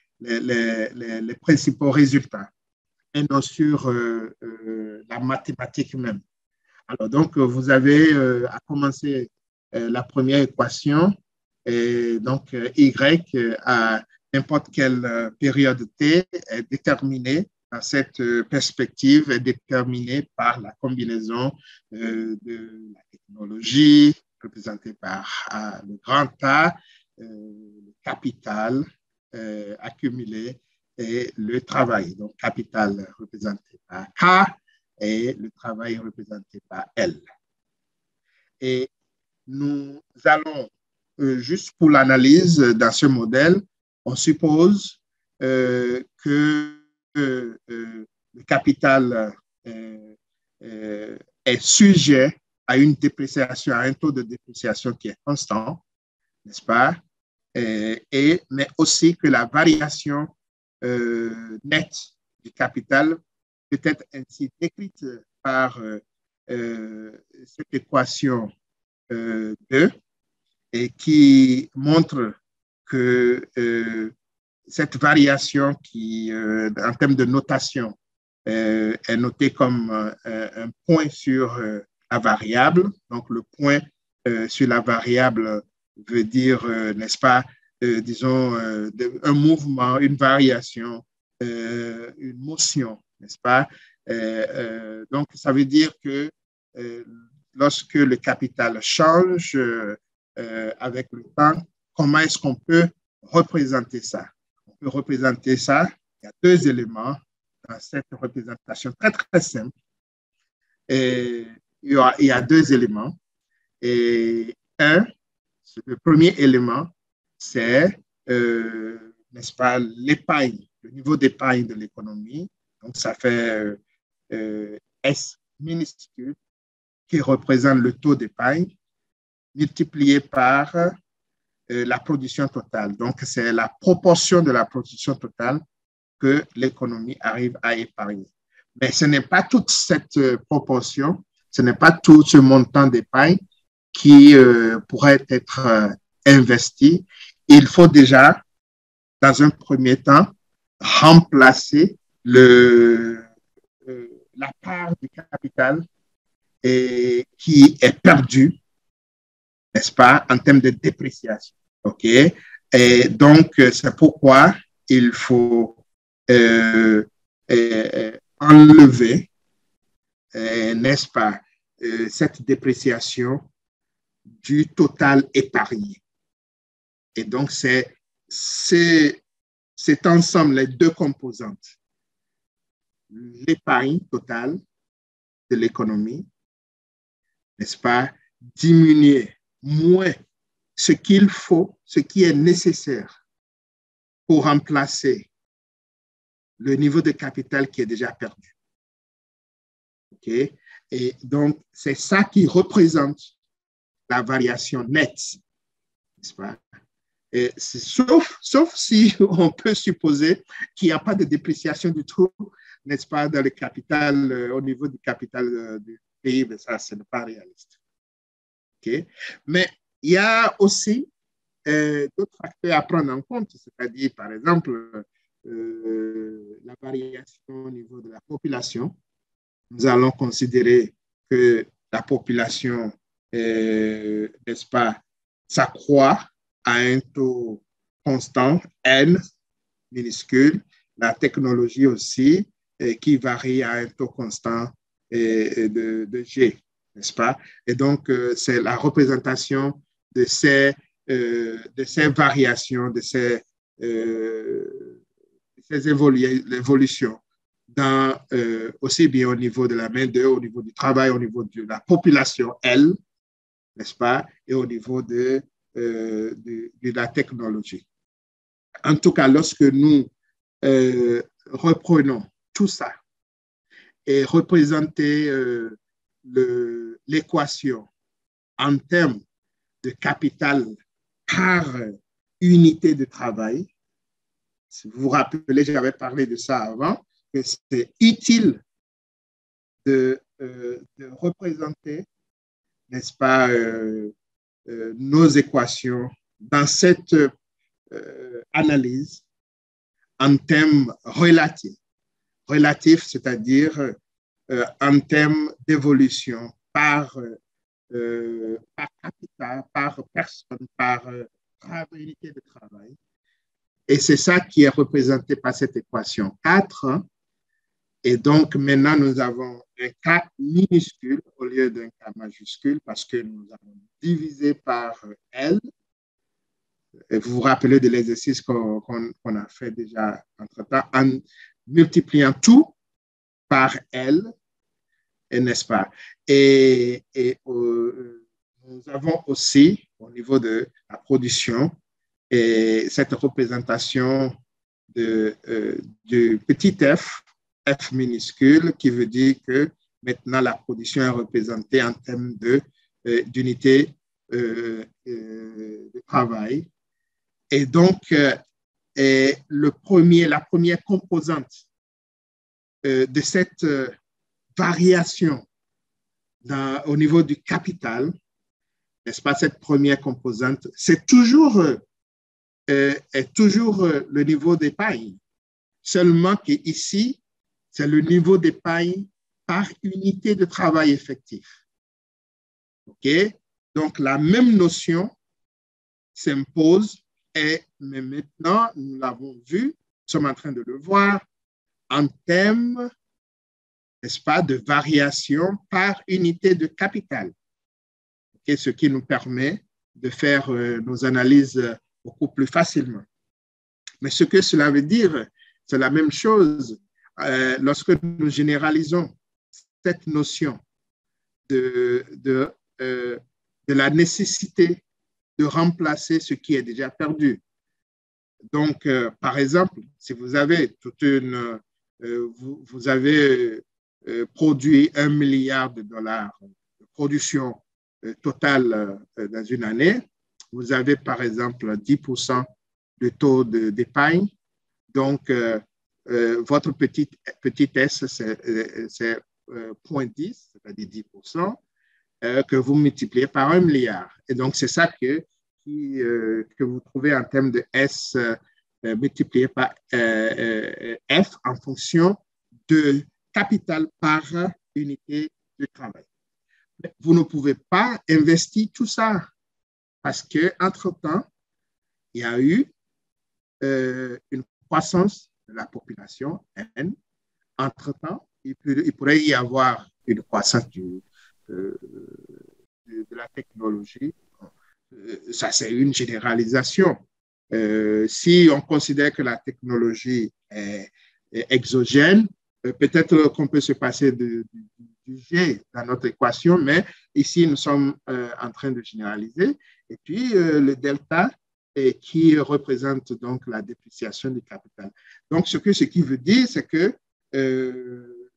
les principaux résultats et non sur la mathématique même. Alors donc, vous avez à commencer la première équation, et donc Y à n'importe quelle période T est déterminée dans cette perspective, est déterminée par la combinaison de la technologie représentée par le grand A, le capital accumulé et le travail. Donc, capital représenté par K et le travail représenté par L. Et nous allons, juste pour l'analyse dans ce modèle, on suppose que le capital est sujet à une dépréciation, à un taux de dépréciation qui est constant, n'est-ce pas? Mais aussi que la variation nette du capital peut être ainsi décrite par cette équation 2 et qui montre que cette variation qui, en termes de notation, est notée comme un point sur la variable. Donc, le point sur la variable veut dire, n'est-ce pas, disons, un mouvement, une variation, une motion, n'est-ce pas? Donc, ça veut dire que lorsque le capital change avec le temps, comment est-ce qu'on peut représenter ça? On peut représenter ça, il y a 2 éléments dans cette représentation très, très simple. Et il y a 2 éléments. Et le premier élément, c'est, n'est-ce pas, l'épargne, le niveau d'épargne de l'économie. Donc, ça fait S minuscule qui représente le taux d'épargne multiplié par la production totale. Donc, c'est la proportion de la production totale que l'économie arrive à épargner. Mais ce n'est pas toute cette proportion, ce n'est pas tout ce montant d'épargne qui pourrait être investi. Il faut déjà, dans un premier temps, remplacer la part du capital qui est perdue, n'est-ce pas, en termes de dépréciation. OK? Et donc, c'est pourquoi il faut enlever, n'est-ce pas, cette dépréciation du total épargné. Et donc, c'est cet ensemble, les 2 composantes, l'épargne totale de l'économie, n'est-ce pas, diminuer moins ce qu'il faut, ce qui est nécessaire pour remplacer le niveau de capital qui est déjà perdu. OK? Et donc, c'est ça qui représente la variation nette, n'est-ce pas? Et sauf si on peut supposer qu'il n'y a pas de dépréciation du tout, n'est-ce pas, dans le capital, au niveau du capital du pays, mais ça, ce n'est pas réaliste. Okay? Mais il y a aussi d'autres facteurs à prendre en compte, c'est-à-dire, par exemple, la variation au niveau de la population. Nous allons considérer que la population, n'est-ce pas, s'accroît à un taux constant, N minuscule, la technologie aussi, qui varie à un taux constant de G, n'est-ce pas? Et donc, c'est la représentation de ces variations, de ces évolutions, dans, aussi bien au niveau de la main-d'œuvre, au niveau du travail, au niveau de la population, elle, n'est-ce pas, et au niveau de la technologie. En tout cas, lorsque nous reprenons tout ça et représenter l'équation en termes de capital par unité de travail, si vous vous rappelez, j'avais parlé de ça avant, que c'est utile de représenter, n'est-ce pas, nos équations dans cette analyse en termes relatifs. Relatifs, c'est-à-dire en termes d'évolution par capital, par personne, par unité de travail. Et c'est ça qui est représenté par cette équation 4. Et donc, maintenant, nous avons un K minuscule au lieu d'un K majuscule parce que nous avons divisé par L. Et vous vous rappelez de l'exercice qu'on a fait déjà entre-temps, en multipliant tout par L, n'est-ce pas? Et nous avons aussi, au niveau de la production, et cette représentation du petit f, f minuscule, qui veut dire que maintenant la production est représentée en termes d'unité de travail. Et donc, la première composante de cette variation au niveau du capital, n'est-ce pas, cette première composante, c'est toujours le niveau d'épargne. Seulement qu'ici, c'est le niveau d'épargne par unité de travail effectif. OK? Donc, la même notion s'impose, mais maintenant, nous l'avons vu, nous sommes en train de le voir, en termes, n'est-ce pas, de variation par unité de capital. Okay? Ce qui nous permet de faire nos analyses beaucoup plus facilement. Mais ce que cela veut dire, c'est la même chose lorsque nous généralisons cette notion de la nécessité de remplacer ce qui est déjà perdu. Donc, par exemple, si vous avez vous avez produit $1 milliard de production totale dans une année, vous avez par exemple 10% de taux d'épargne. Donc, votre petit S, c'est 0,10, c'est-à-dire 10%, que vous multipliez par 1 milliard. Et donc, c'est ça que vous trouvez en termes de S multiplié par F en fonction de capital par unité de travail. Mais vous ne pouvez pas investir tout ça parce qu'entre-temps, il y a eu une croissance de la population, N. Entre-temps, il pourrait y avoir une croissance de la technologie. Ça, c'est une généralisation. Si on considère que la technologie est exogène, peut-être qu'on peut se passer du G dans notre équation, mais ici, nous sommes en train de généraliser. Et puis, le delta qui représente donc la dépréciation du capital. Donc, ce qui veut dire, c'est que,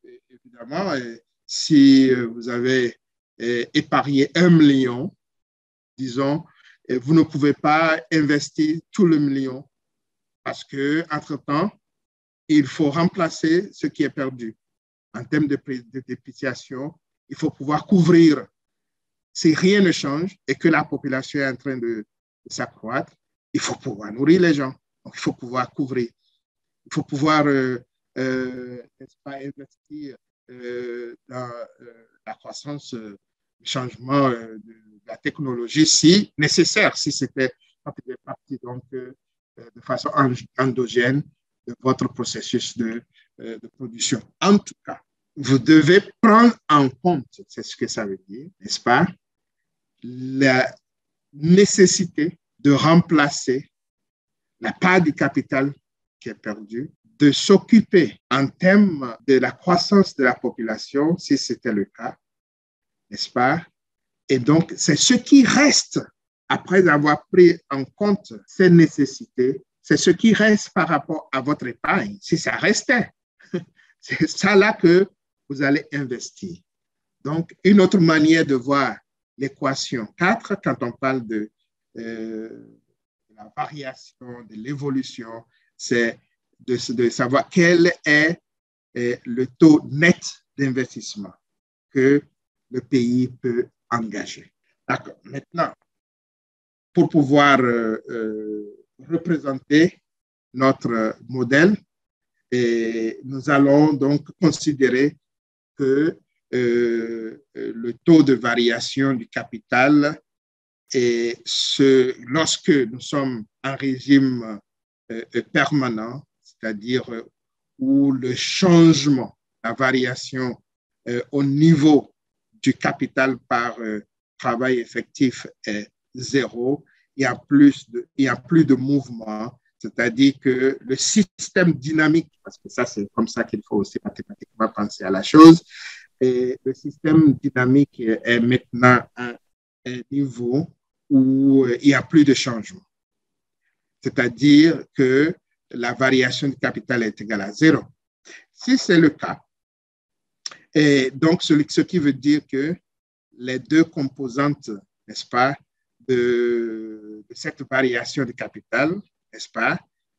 évidemment, si vous avez épargné 1 million disons, vous ne pouvez pas investir tout le million parce qu'entre-temps, il faut remplacer ce qui est perdu. En termes de dépréciation, il faut pouvoir couvrir. Si rien ne change et que la population est en train de s'accroître, il faut pouvoir nourrir les gens. Donc, il faut pouvoir couvrir. Il faut pouvoir n'est-ce pas, investir dans la croissance, le changement de la technologie si nécessaire, si c'était partie donc, de façon endogène de votre processus de production. En tout cas, vous devez prendre en compte, c'est ce que ça veut dire, n'est-ce pas, la nécessité de remplacer la part du capital qui est perdue, de s'occuper en termes de la croissance de la population, si c'était le cas, n'est-ce pas? Et donc, c'est ce qui reste après avoir pris en compte ces nécessités, c'est ce qui reste par rapport à votre épargne. Si ça restait, c'est ça là que vous allez investir. Donc, une autre manière de voir l'équation 4, quand on parle de la variation, de l'évolution, c'est de savoir quel est le taux net d'investissement que le pays peut engager. D'accord. Maintenant, pour pouvoir représenter notre modèle, et nous allons donc considérer que le taux de variation du capital et lorsque nous sommes en régime permanent, c'est-à-dire où le changement, la variation au niveau du capital par travail effectif est zéro, il y a plus de mouvement, c'est-à-dire que le système dynamique, parce que ça c'est comme ça qu'il faut aussi mathématiquement penser à la chose, et le système dynamique est maintenant à un niveau où il n'y a plus de changement. C'est-à-dire que la variation du capital est égale à zéro. Si c'est le cas, et donc ce qui veut dire que les deux composantes, n'est-ce pas, de cette variation du capital, n'est-ce pas,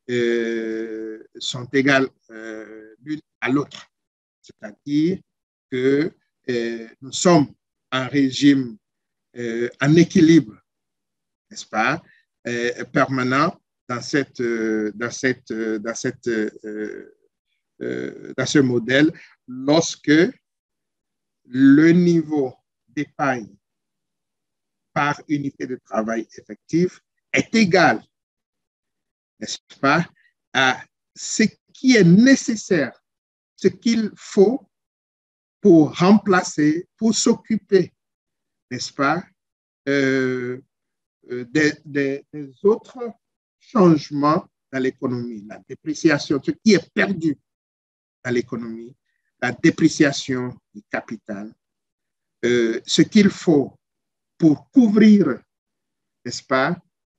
sont égales l'une à l'autre. C'est-à-dire que nous sommes en régime, en équilibre, n'est-ce pas, permanent dans ce modèle lorsque le niveau d'épargne par unité de travail effectif est égal, n'est-ce pas, à ce qui est nécessaire, ce qu'il faut pour remplacer, pour s'occuper, n'est-ce pas, des autres changements dans l'économie, la dépréciation, ce qui est perdu dans l'économie, la dépréciation du capital, ce qu'il faut pour couvrir, n'est-ce pas,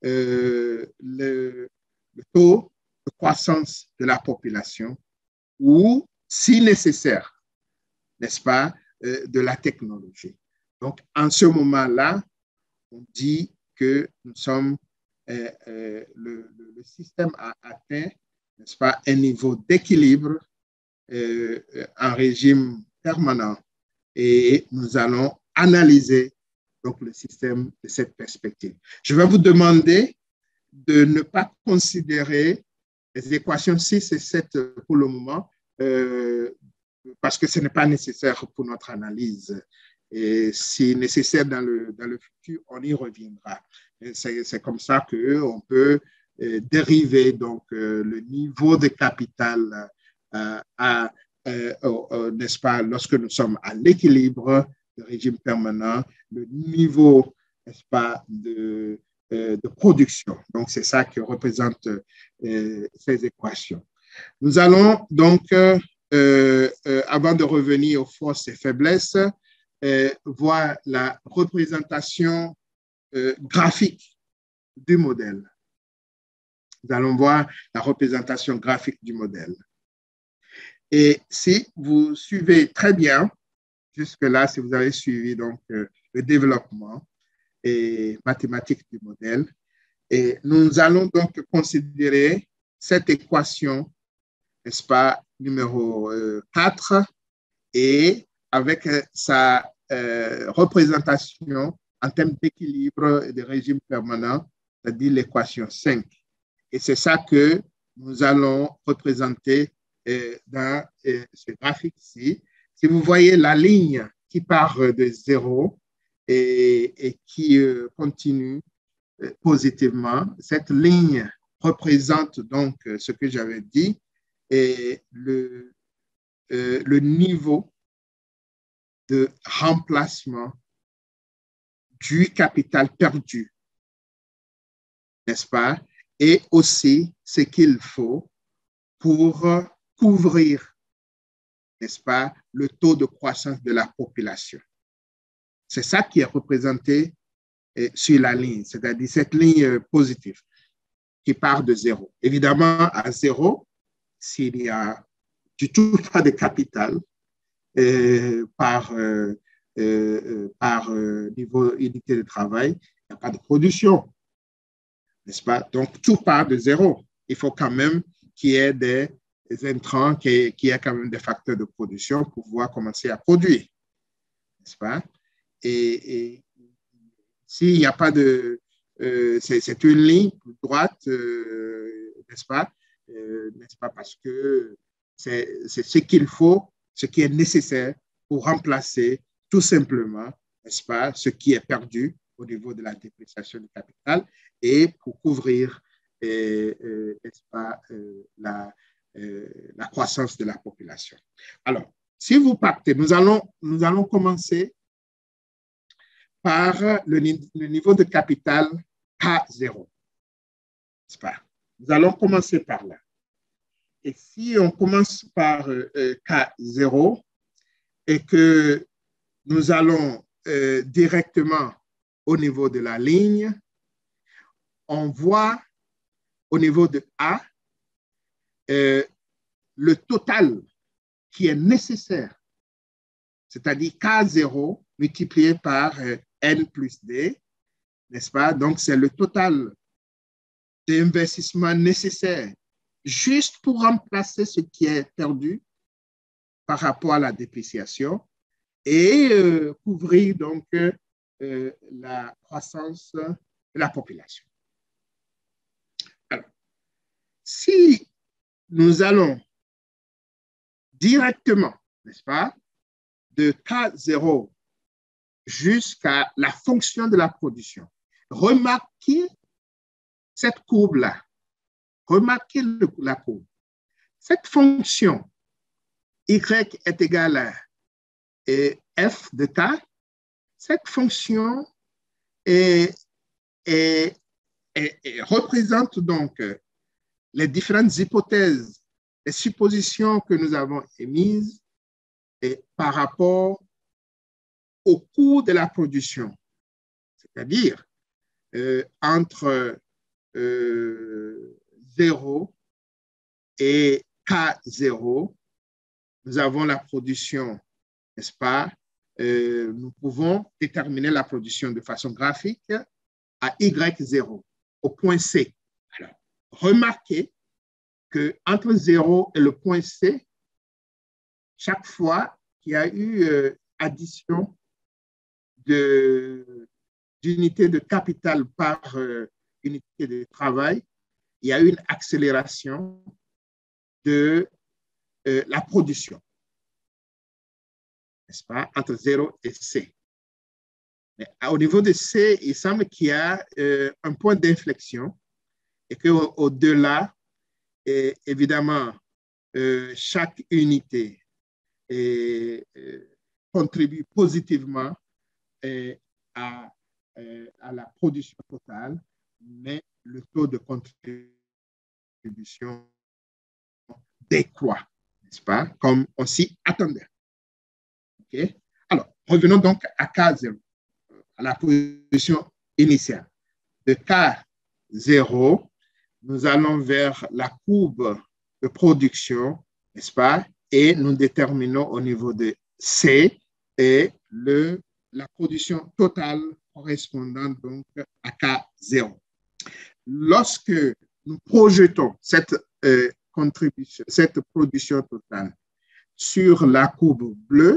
le taux de croissance de la population ou, si nécessaire, n'est-ce pas, de la technologie. Donc, en ce moment-là, on dit que nous sommes, le système a atteint, n'est-ce pas, un niveau d'équilibre en régime permanent et nous allons analyser donc le système de cette perspective. Je vais vous demander de ne pas considérer les équations 6 et 7 pour le moment parce que ce n'est pas nécessaire pour notre analyse. Et si nécessaire dans le futur, on y reviendra. C'est comme ça qu'on peut dériver donc, le niveau de capital n'est-ce pas, lorsque nous sommes à l'équilibre de régime permanent, le niveau, n'est-ce pas, de production. Donc, c'est ça que représentent ces équations. Nous allons donc, avant de revenir aux forces et faiblesses, voir la représentation graphique du modèle. Nous allons voir la représentation graphique du modèle. Et si vous suivez très bien, jusque-là, si vous avez suivi donc, le développement, mathématique du modèle. Et nous allons donc considérer cette équation, n'est-ce pas, numéro 4, et avec sa représentation en termes d'équilibre et de régime permanent, c'est-à-dire l'équation 5. Et c'est ça que nous allons représenter dans ce graphique ici. Si vous voyez la ligne qui part de 0 et qui continue positivement, cette ligne représente donc ce que j'avais dit, et le niveau de remplacement du capital perdu, n'est-ce pas? Et aussi ce qu'il faut pour couvrir, n'est-ce pas, le taux de croissance de la population. C'est ça qui est représenté sur la ligne, c'est-à-dire cette ligne positive qui part de 0. Évidemment, à 0, s'il n'y a du tout pas de capital par niveau unité de travail, il n'y a pas de production, n'est-ce pas? Donc, tout part de 0. Il faut quand même qu'il y ait des intrants, qu'il y ait quand même des facteurs de production pour pouvoir commencer à produire, n'est-ce pas? Et s'il n'y a pas de... c'est une ligne droite, n'est-ce pas? Parce que c'est ce qu'il faut, ce qui est nécessaire pour remplacer tout simplement, n'est-ce pas, ce qui est perdu au niveau de la dépréciation du capital et pour couvrir, n'est-ce pas, la croissance de la population. Alors, si vous partez, nous allons commencer par le niveau de capital K0. N'est-ce pas? Nous allons commencer par là. Et si on commence par K0 et que nous allons directement au niveau de la ligne, on voit au niveau de A le total qui est nécessaire, c'est-à-dire K0 multiplié par N plus D, n'est-ce pas? Donc, c'est le total d'investissement nécessaire juste pour remplacer ce qui est perdu par rapport à la dépréciation et couvrir donc la croissance de la population. Alors, si nous allons directement, n'est-ce pas, de K0 jusqu'à la fonction de la production, remarquez cette courbe-là. Remarquez la courbe. Cette fonction y est égale à f de k. Cette fonction représente donc les différentes hypothèses, les suppositions que nous avons émises par rapport au coût de la production, c'est-à-dire entre 0 et K0, nous avons la production, n'est-ce pas? Nous pouvons déterminer la production de façon graphique à Y0, au point C. Alors, remarquez qu'entre 0 et le point C, chaque fois qu'il y a eu addition d'unités de capital par unité de travail, il y a eu une accélération de la production, n'est-ce pas, entre 0 et C. Mais au niveau de C, il semble qu'il y a un point d'inflexion et qu'au-delà, évidemment, chaque unité contribue positivement à la production totale, mais le taux de contribution décroît, n'est-ce pas, comme on s'y attendait. Okay? Alors, revenons donc à K0, à la position initiale. De K0, nous allons vers la courbe de production, n'est-ce pas, et nous déterminons au niveau de C et la production totale correspondant donc à K0. Lorsque nous projetons cette contribution, cette production totale sur la courbe bleue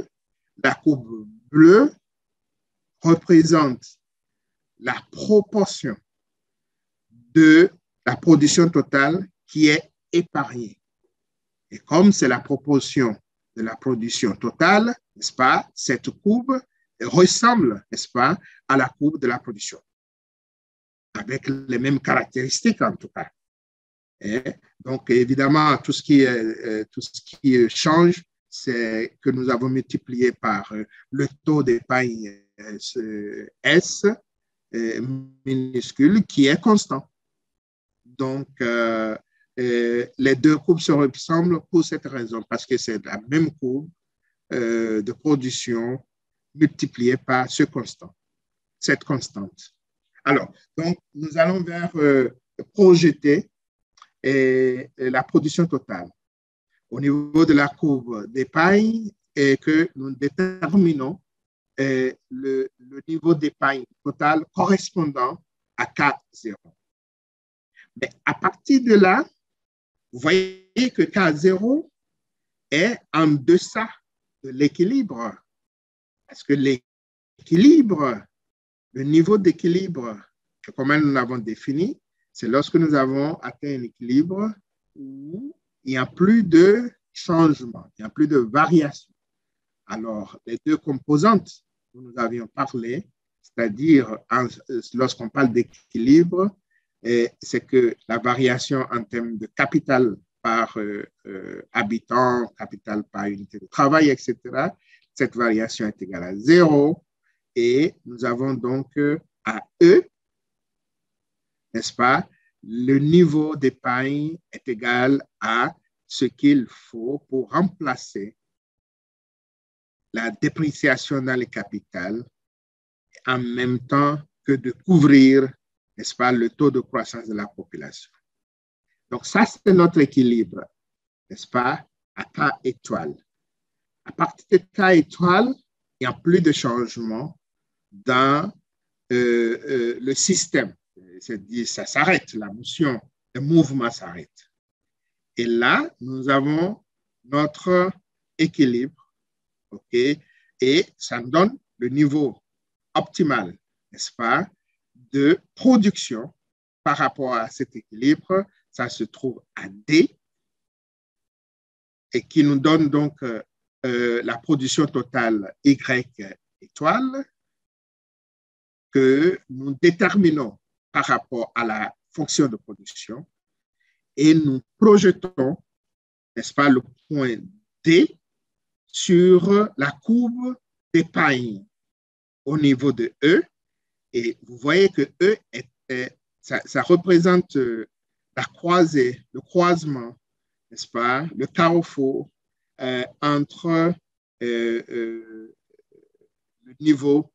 représente la proportion de la production totale qui est épargnée. Et comme c'est la proportion de la production totale, n'est-ce pas, cette courbe ressemble, n'est-ce pas, à la courbe de la production, avec les mêmes caractéristiques en tout cas. Et donc, évidemment, tout ce qui change, c'est que nous avons multiplié par le taux d'épargne S minuscule qui est constant. Donc, les deux courbes se ressemblent pour cette raison, parce que c'est la même courbe de production multipliée par ce constant, cette constante. Alors, donc, nous allons vers projeter la production totale. Au niveau de la courbe d'épargne, et que nous déterminons le niveau d'épargne totale correspondant à K0. Mais à partir de là, vous voyez que K0 est en deçà de l'équilibre. Parce que l'équilibre, le niveau d'équilibre, comme nous l'avons défini, c'est lorsque nous avons atteint un équilibre où il n'y a plus de changement, il n'y a plus de variation. Alors, les deux composantes dont nous avions parlé, c'est-à-dire lorsqu'on parle d'équilibre, c'est que la variation en termes de capital par habitant, capital par unité de travail, etc., cette variation est égale à 0 et nous avons donc à E, n'est-ce pas, le niveau d'épargne est égal à ce qu'il faut pour remplacer la dépréciation dans le capital en même temps que de couvrir, n'est-ce pas, le taux de croissance de la population. Donc, ça, c'est notre équilibre, n'est-ce pas, à K étoile. À partir de K étoile, il n'y a plus de changement dans le système. C'est-à-dire, ça s'arrête, la motion, le mouvement s'arrête. Et là, nous avons notre équilibre, OK, et ça nous donne le niveau optimal, n'est-ce pas, de production par rapport à cet équilibre. Ça se trouve à D et qui nous donne donc la production totale Y étoile que nous déterminons par rapport à la fonction de production et nous projetons, n'est-ce pas, le point D sur la courbe d'épargne au niveau de E. Et vous voyez que E, ça représente la croisée, le croisement, n'est-ce pas, le carrefour entre le niveau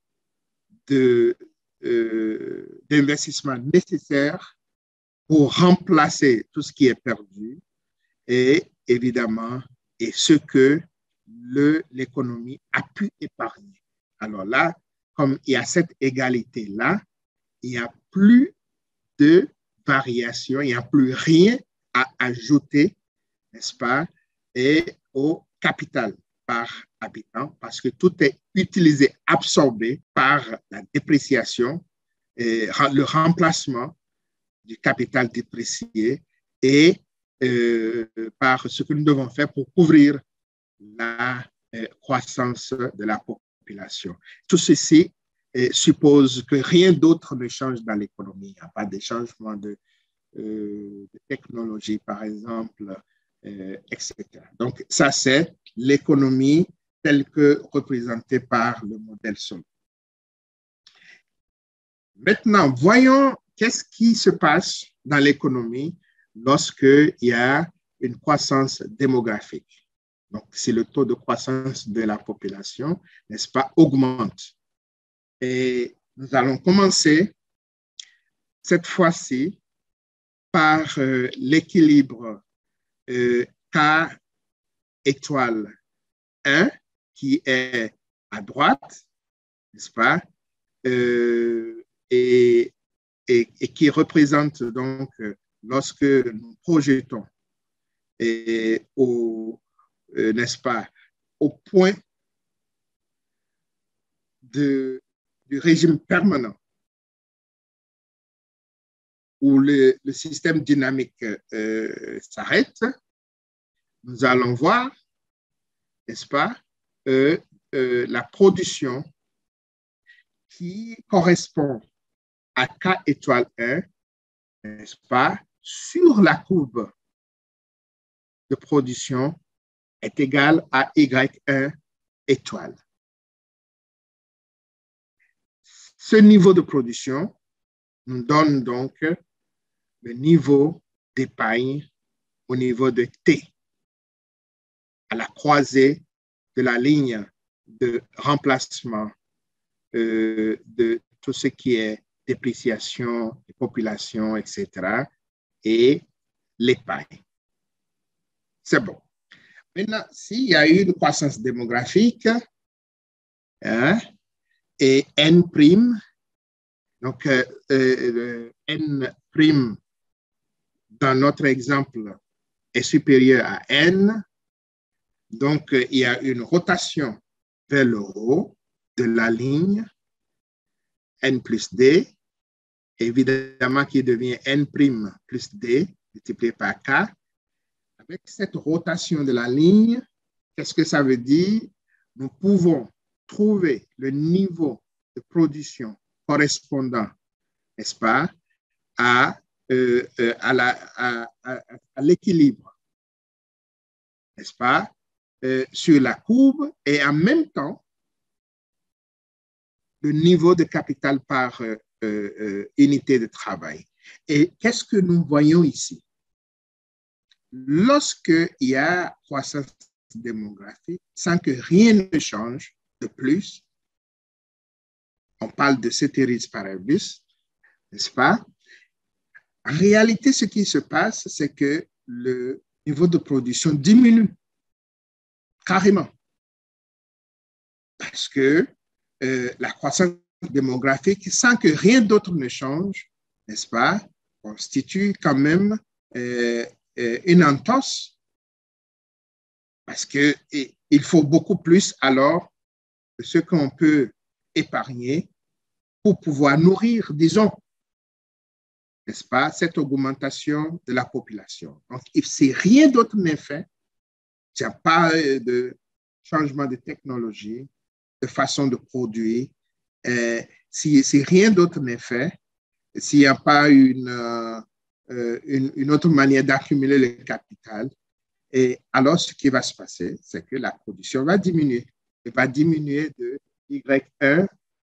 d'investissement nécessaire pour remplacer tout ce qui est perdu et évidemment, et ce que l'économie a pu épargner. Alors là, comme il y a cette égalité-là, il n'y a plus de variation, il n'y a plus rien à ajouter, n'est-ce pas, et au capital par habitant, parce que tout est utilisé, absorbé par la dépréciation et le remplacement du capital déprécié et par ce que nous devons faire pour couvrir la croissance de la population. Tout ceci suppose que rien d'autre ne change dans l'économie. Il n'y a pas de changement de technologie, par exemple, etc. Donc, ça, c'est l'économie telle que représentée par le modèle Solow. Maintenant, voyons qu'est-ce qui se passe dans l'économie lorsqu'il y a une croissance démographique. Donc, si le taux de croissance de la population, n'est-ce pas, augmente. Et nous allons commencer cette fois-ci par l'équilibre K étoile 1 qui est à droite, n'est-ce pas, et qui représente donc, lorsque nous projetons n'est-ce pas, au point du régime permanent où le système dynamique s'arrête, nous allons voir, n'est-ce pas, la production qui correspond à K étoile 1, n'est-ce pas, sur la courbe de production est égale à Y1 étoile. Ce niveau de production nous donne donc le niveau d'épargne au niveau de T, à la croisée de la ligne de remplacement de tout ce qui est dépréciation des populations, etc., et l'épargne. C'est bon. Maintenant, s'il y a eu une croissance démographique, hein, et N', donc N' dans notre exemple est supérieur à N, donc il y a une rotation vers le haut de la ligne N plus D, évidemment qui devient N' plus D multiplié par K. Avec cette rotation de la ligne, qu'est-ce que ça veut dire? Nous pouvons trouver le niveau de production correspondant, n'est-ce pas, à l'équilibre, n'est-ce pas, sur la courbe, et en même temps, le niveau de capital par unité de travail. Et qu'est-ce que nous voyons ici? Lorsqu'il y a croissance démographique, sans que rien ne change de plus, on parle de ceteris paribus, n'est-ce pas? En réalité, ce qui se passe, c'est que le niveau de production diminue carrément. Parce que la croissance démographique, sans que rien d'autre ne change, n'est-ce pas, constitue quand même une entorse. Parce qu'il faut beaucoup plus alors de ce qu'on peut épargner pour pouvoir nourrir, disons, n'est-ce pas, cette augmentation de la population. Donc, si rien d'autre n'est fait, il n'y a pas de changement de technologie, de façon de produire, si rien d'autre n'est fait, s'il n'y a pas une autre manière d'accumuler le capital, et alors ce qui va se passer, c'est que la production va diminuer. Elle va diminuer de Y1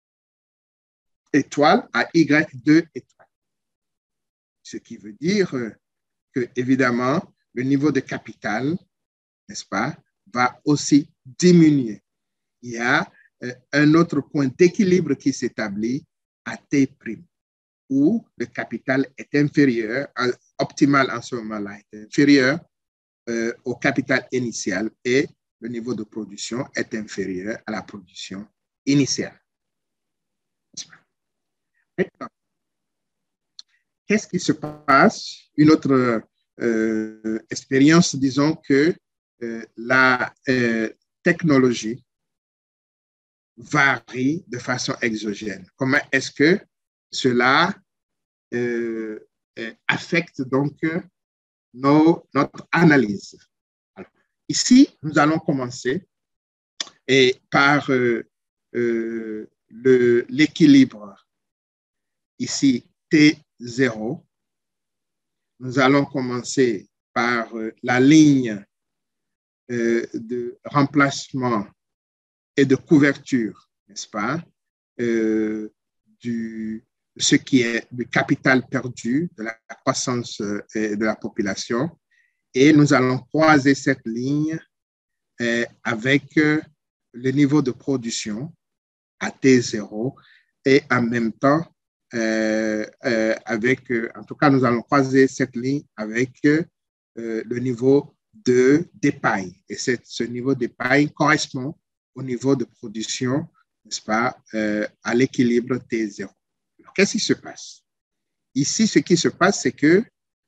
étoile à Y2 étoile. Ce qui veut dire que, évidemment, le niveau de capital, n'est-ce pas, va aussi diminuer. Il y a un autre point d'équilibre qui s'établit à T', où le capital est inférieur, optimal en ce moment-là, est inférieur au capital initial et le niveau de production est inférieur à la production initiale. Maintenant, qu'est-ce qui se passe? Une autre expérience, disons que la technologie varie de façon exogène. Comment est-ce que cela affecte donc notre analyse? Alors, ici, nous allons commencer par l'équilibre. Ici, T0. Nous allons commencer par la ligne de remplacement et de couverture, n'est-ce pas, ce qui est du capital perdu, de la croissance de la population. Et nous allons croiser cette ligne avec le niveau de production à T0 et en même temps, en tout cas, nous allons croiser cette ligne avec le niveau d'épargne. Et ce niveau d'épargne correspond au niveau de production n'est-ce pas, à l'équilibre T0. Qu'est-ce qui se passe? Ici, ce qui se passe, c'est que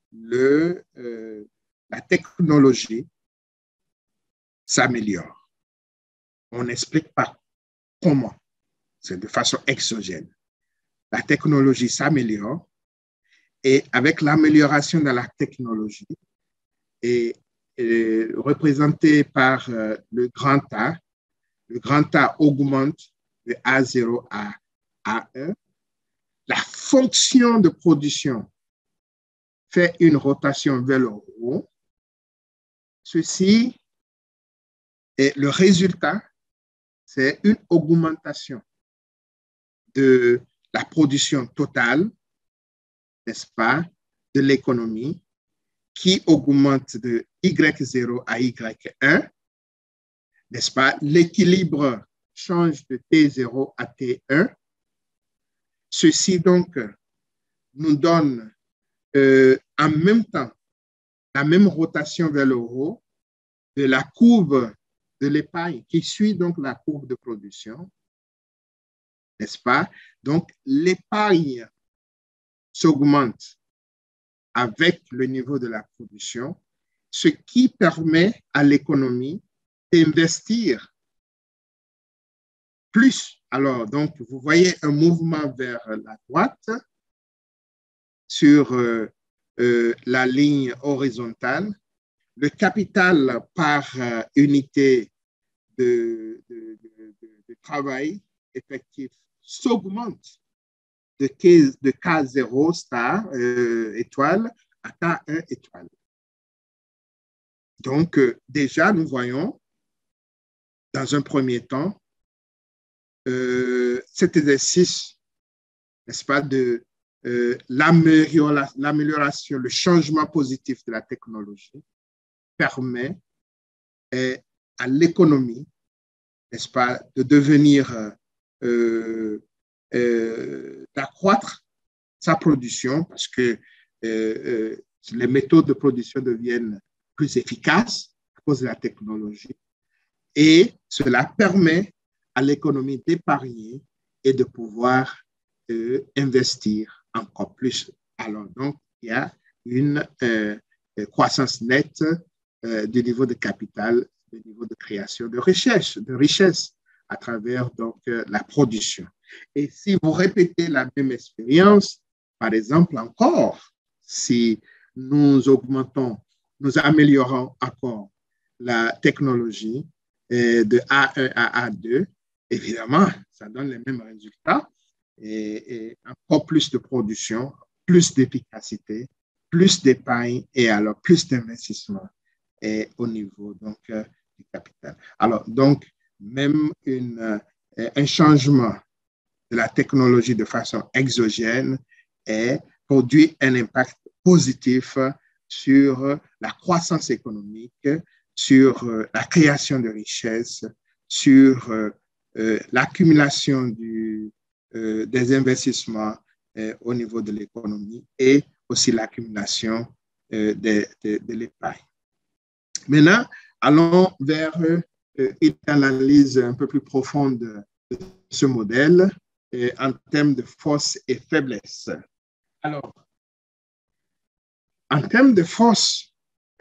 la technologie s'améliore. On n'explique pas comment. C'est de façon exogène. La technologie s'améliore et avec l'amélioration de la technologie et représenté par le grand A augmente de A0 à A1. La fonction de production fait une rotation vers le haut. Ceci est le résultat, c'est une augmentation de la production totale, n'est-ce pas, de l'économie qui augmente de Y0 à Y1, n'est-ce pas? L'équilibre change de T0 à T1. Ceci donc nous donne en même temps la même rotation vers le haut de la courbe de l'épargne qui suit donc la courbe de production, n'est-ce pas? Donc l'épargne s'augmente avec le niveau de la production, ce qui permet à l'économie d'investir plus. Alors, donc, vous voyez un mouvement vers la droite sur la ligne horizontale. Le capital par unité de travail effectif s'augmente de K0 star étoile à K1 étoile. Donc, déjà, nous voyons dans un premier temps cet exercice, n'est-ce pas, de l'amélioration, le changement positif de la technologie permet à l'économie, n'est-ce pas, de devenir, d'accroître sa production parce que les méthodes de production deviennent plus efficaces à cause de la technologie et cela permet à l'économie d'épargner et de pouvoir investir encore plus. Alors, donc, il y a une croissance nette du niveau de capital, du niveau de création de richesse à travers donc, la production. Et si vous répétez la même expérience, par exemple, encore, si nous augmentons, nous améliorons encore la technologie de A1 à A2, évidemment, ça donne les mêmes résultats et encore plus de production, plus d'efficacité, plus d'épargne et alors plus d'investissement au niveau donc, du capital. Alors, donc, même un changement de la technologie de façon exogène produit un impact positif sur la croissance économique, sur la création de richesses, sur l'accumulation des investissements au niveau de l'économie et aussi l'accumulation de l'épargne. Maintenant, allons vers une analyse un peu plus profonde de ce modèle en termes de force et faiblesse. Alors, en termes de force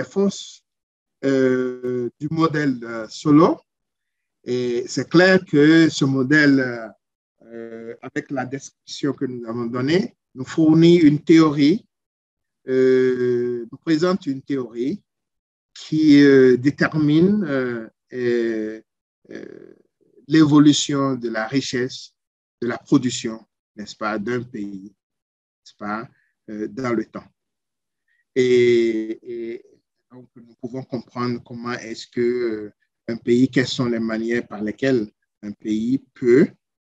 du modèle Solow, c'est clair que ce modèle, avec la description que nous avons donnée, nous fournit une théorie, nous présente une théorie qui détermine l'évolution de la richesse, de la production, n'est-ce pas, d'un pays, n'est-ce pas, dans le temps. Et donc, nous pouvons comprendre comment est-ce que un pays, quelles sont les manières par lesquelles un pays peut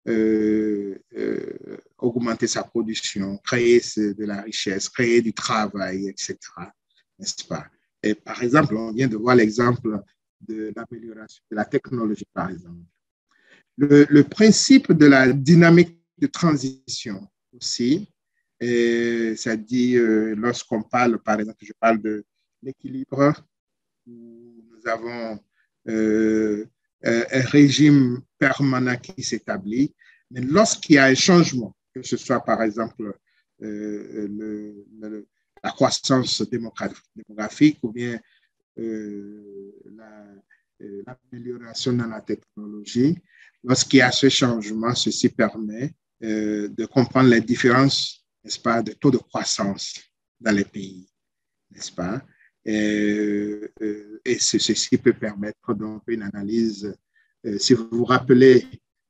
augmenter sa production, créer de la richesse, créer du travail, etc. N'est-ce pas? Et par exemple, on vient de voir l'exemple de l'amélioration de la technologie, par exemple. Le principe de la dynamique de transition aussi, c'est-à-dire lorsqu'on parle, par exemple, je parle de l'équilibre, où nous avons un régime permanent qui s'établit. Mais lorsqu'il y a un changement, que ce soit par exemple la croissance démographique ou bien l'amélioration dans la technologie, lorsqu'il y a ce changement, ceci permet de comprendre les différences, n'est-ce pas, de taux de croissance dans les pays, n'est-ce pas? Et ceci peut permettre donc une analyse. Si vous vous rappelez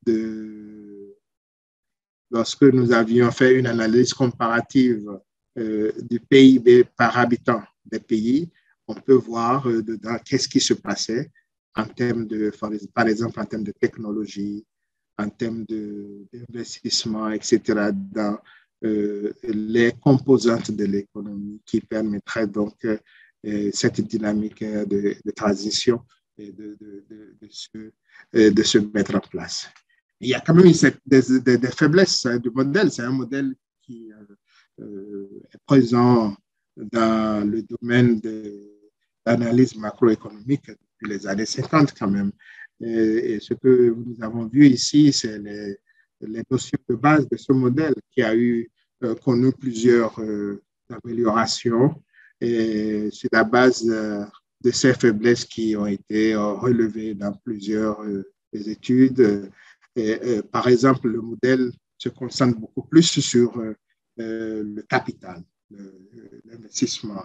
lorsque nous avions fait une analyse comparative du PIB par habitant des pays, on peut voir dedans qu'est-ce qui se passait en termes de, par exemple, en termes de technologie, en termes d'investissement, etc., dans les composantes de l'économie qui permettraient donc cette dynamique de transition et de se mettre en place. Il y a quand même des faiblesses du modèle. C'est un modèle qui est présent dans le domaine de l'analyse macroéconomique depuis les années 50 quand même. Et ce que nous avons vu ici, c'est les notions de base de ce modèle qui a connu plusieurs améliorations et sur la base de ces faiblesses qui ont été relevées dans plusieurs études. Par exemple, le modèle se concentre beaucoup plus sur le capital, l'investissement.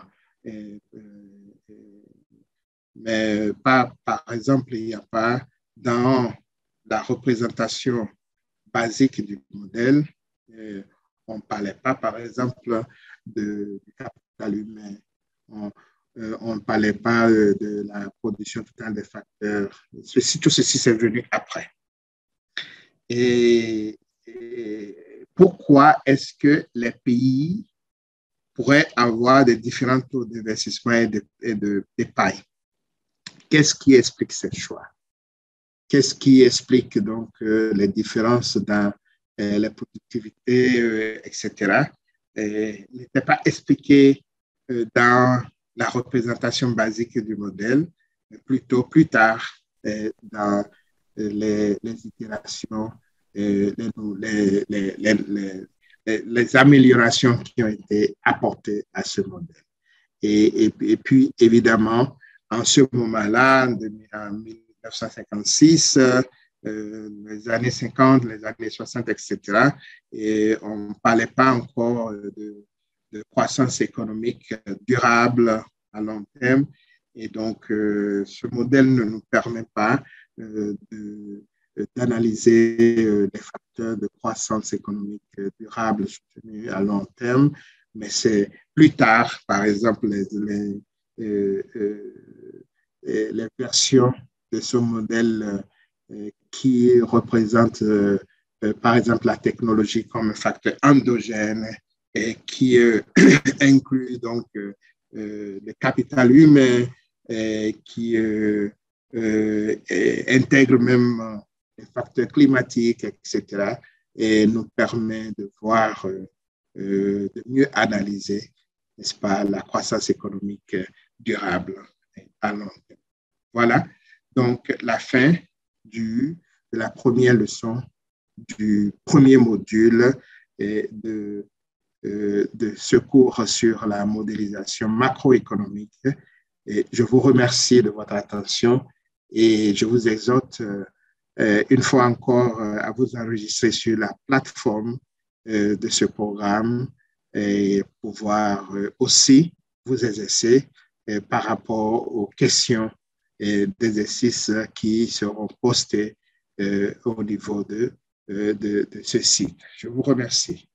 Mais pas, par exemple, il n'y a pas dans la représentation basique du modèle, on ne parlait pas, par exemple, du capital humain. On ne parlait pas de la production totale des facteurs. Tout ceci, c'est venu après. Et pourquoi est-ce que les pays pourraient avoir des différents taux d'investissement et d'épargne? Qu'est-ce qui explique ce choix? Qu'est-ce qui explique donc les différences dans la productivité, etc. N'était pas expliqué dans la représentation basique du modèle, mais plutôt plus tard dans les itérations, les améliorations qui ont été apportées à ce modèle. Et puis, évidemment, en ce moment-là, en 1956, les années 50, les années 60, etc., et on ne parlait pas encore de croissance économique durable à long terme. Et donc, ce modèle ne nous permet pas d'analyser les facteurs de croissance économique durable soutenue à long terme, mais c'est plus tard, par exemple, les versions de ce modèle qui représentent, par exemple, la technologie comme un facteur endogène et qui inclut donc le capital humain et qui intègre même les facteurs climatiques, etc., et nous permet de voir, de mieux analyser, n'est-ce pas, la croissance économique durable à long terme. Voilà, donc la fin de la première leçon du premier module et de ce cours sur la modélisation macroéconomique. Et je vous remercie de votre attention et je vous exhorte une fois encore à vous enregistrer sur la plateforme de ce programme et pouvoir aussi vous exercer par rapport aux questions et d'exercices qui seront postés au niveau de ce site. Je vous remercie.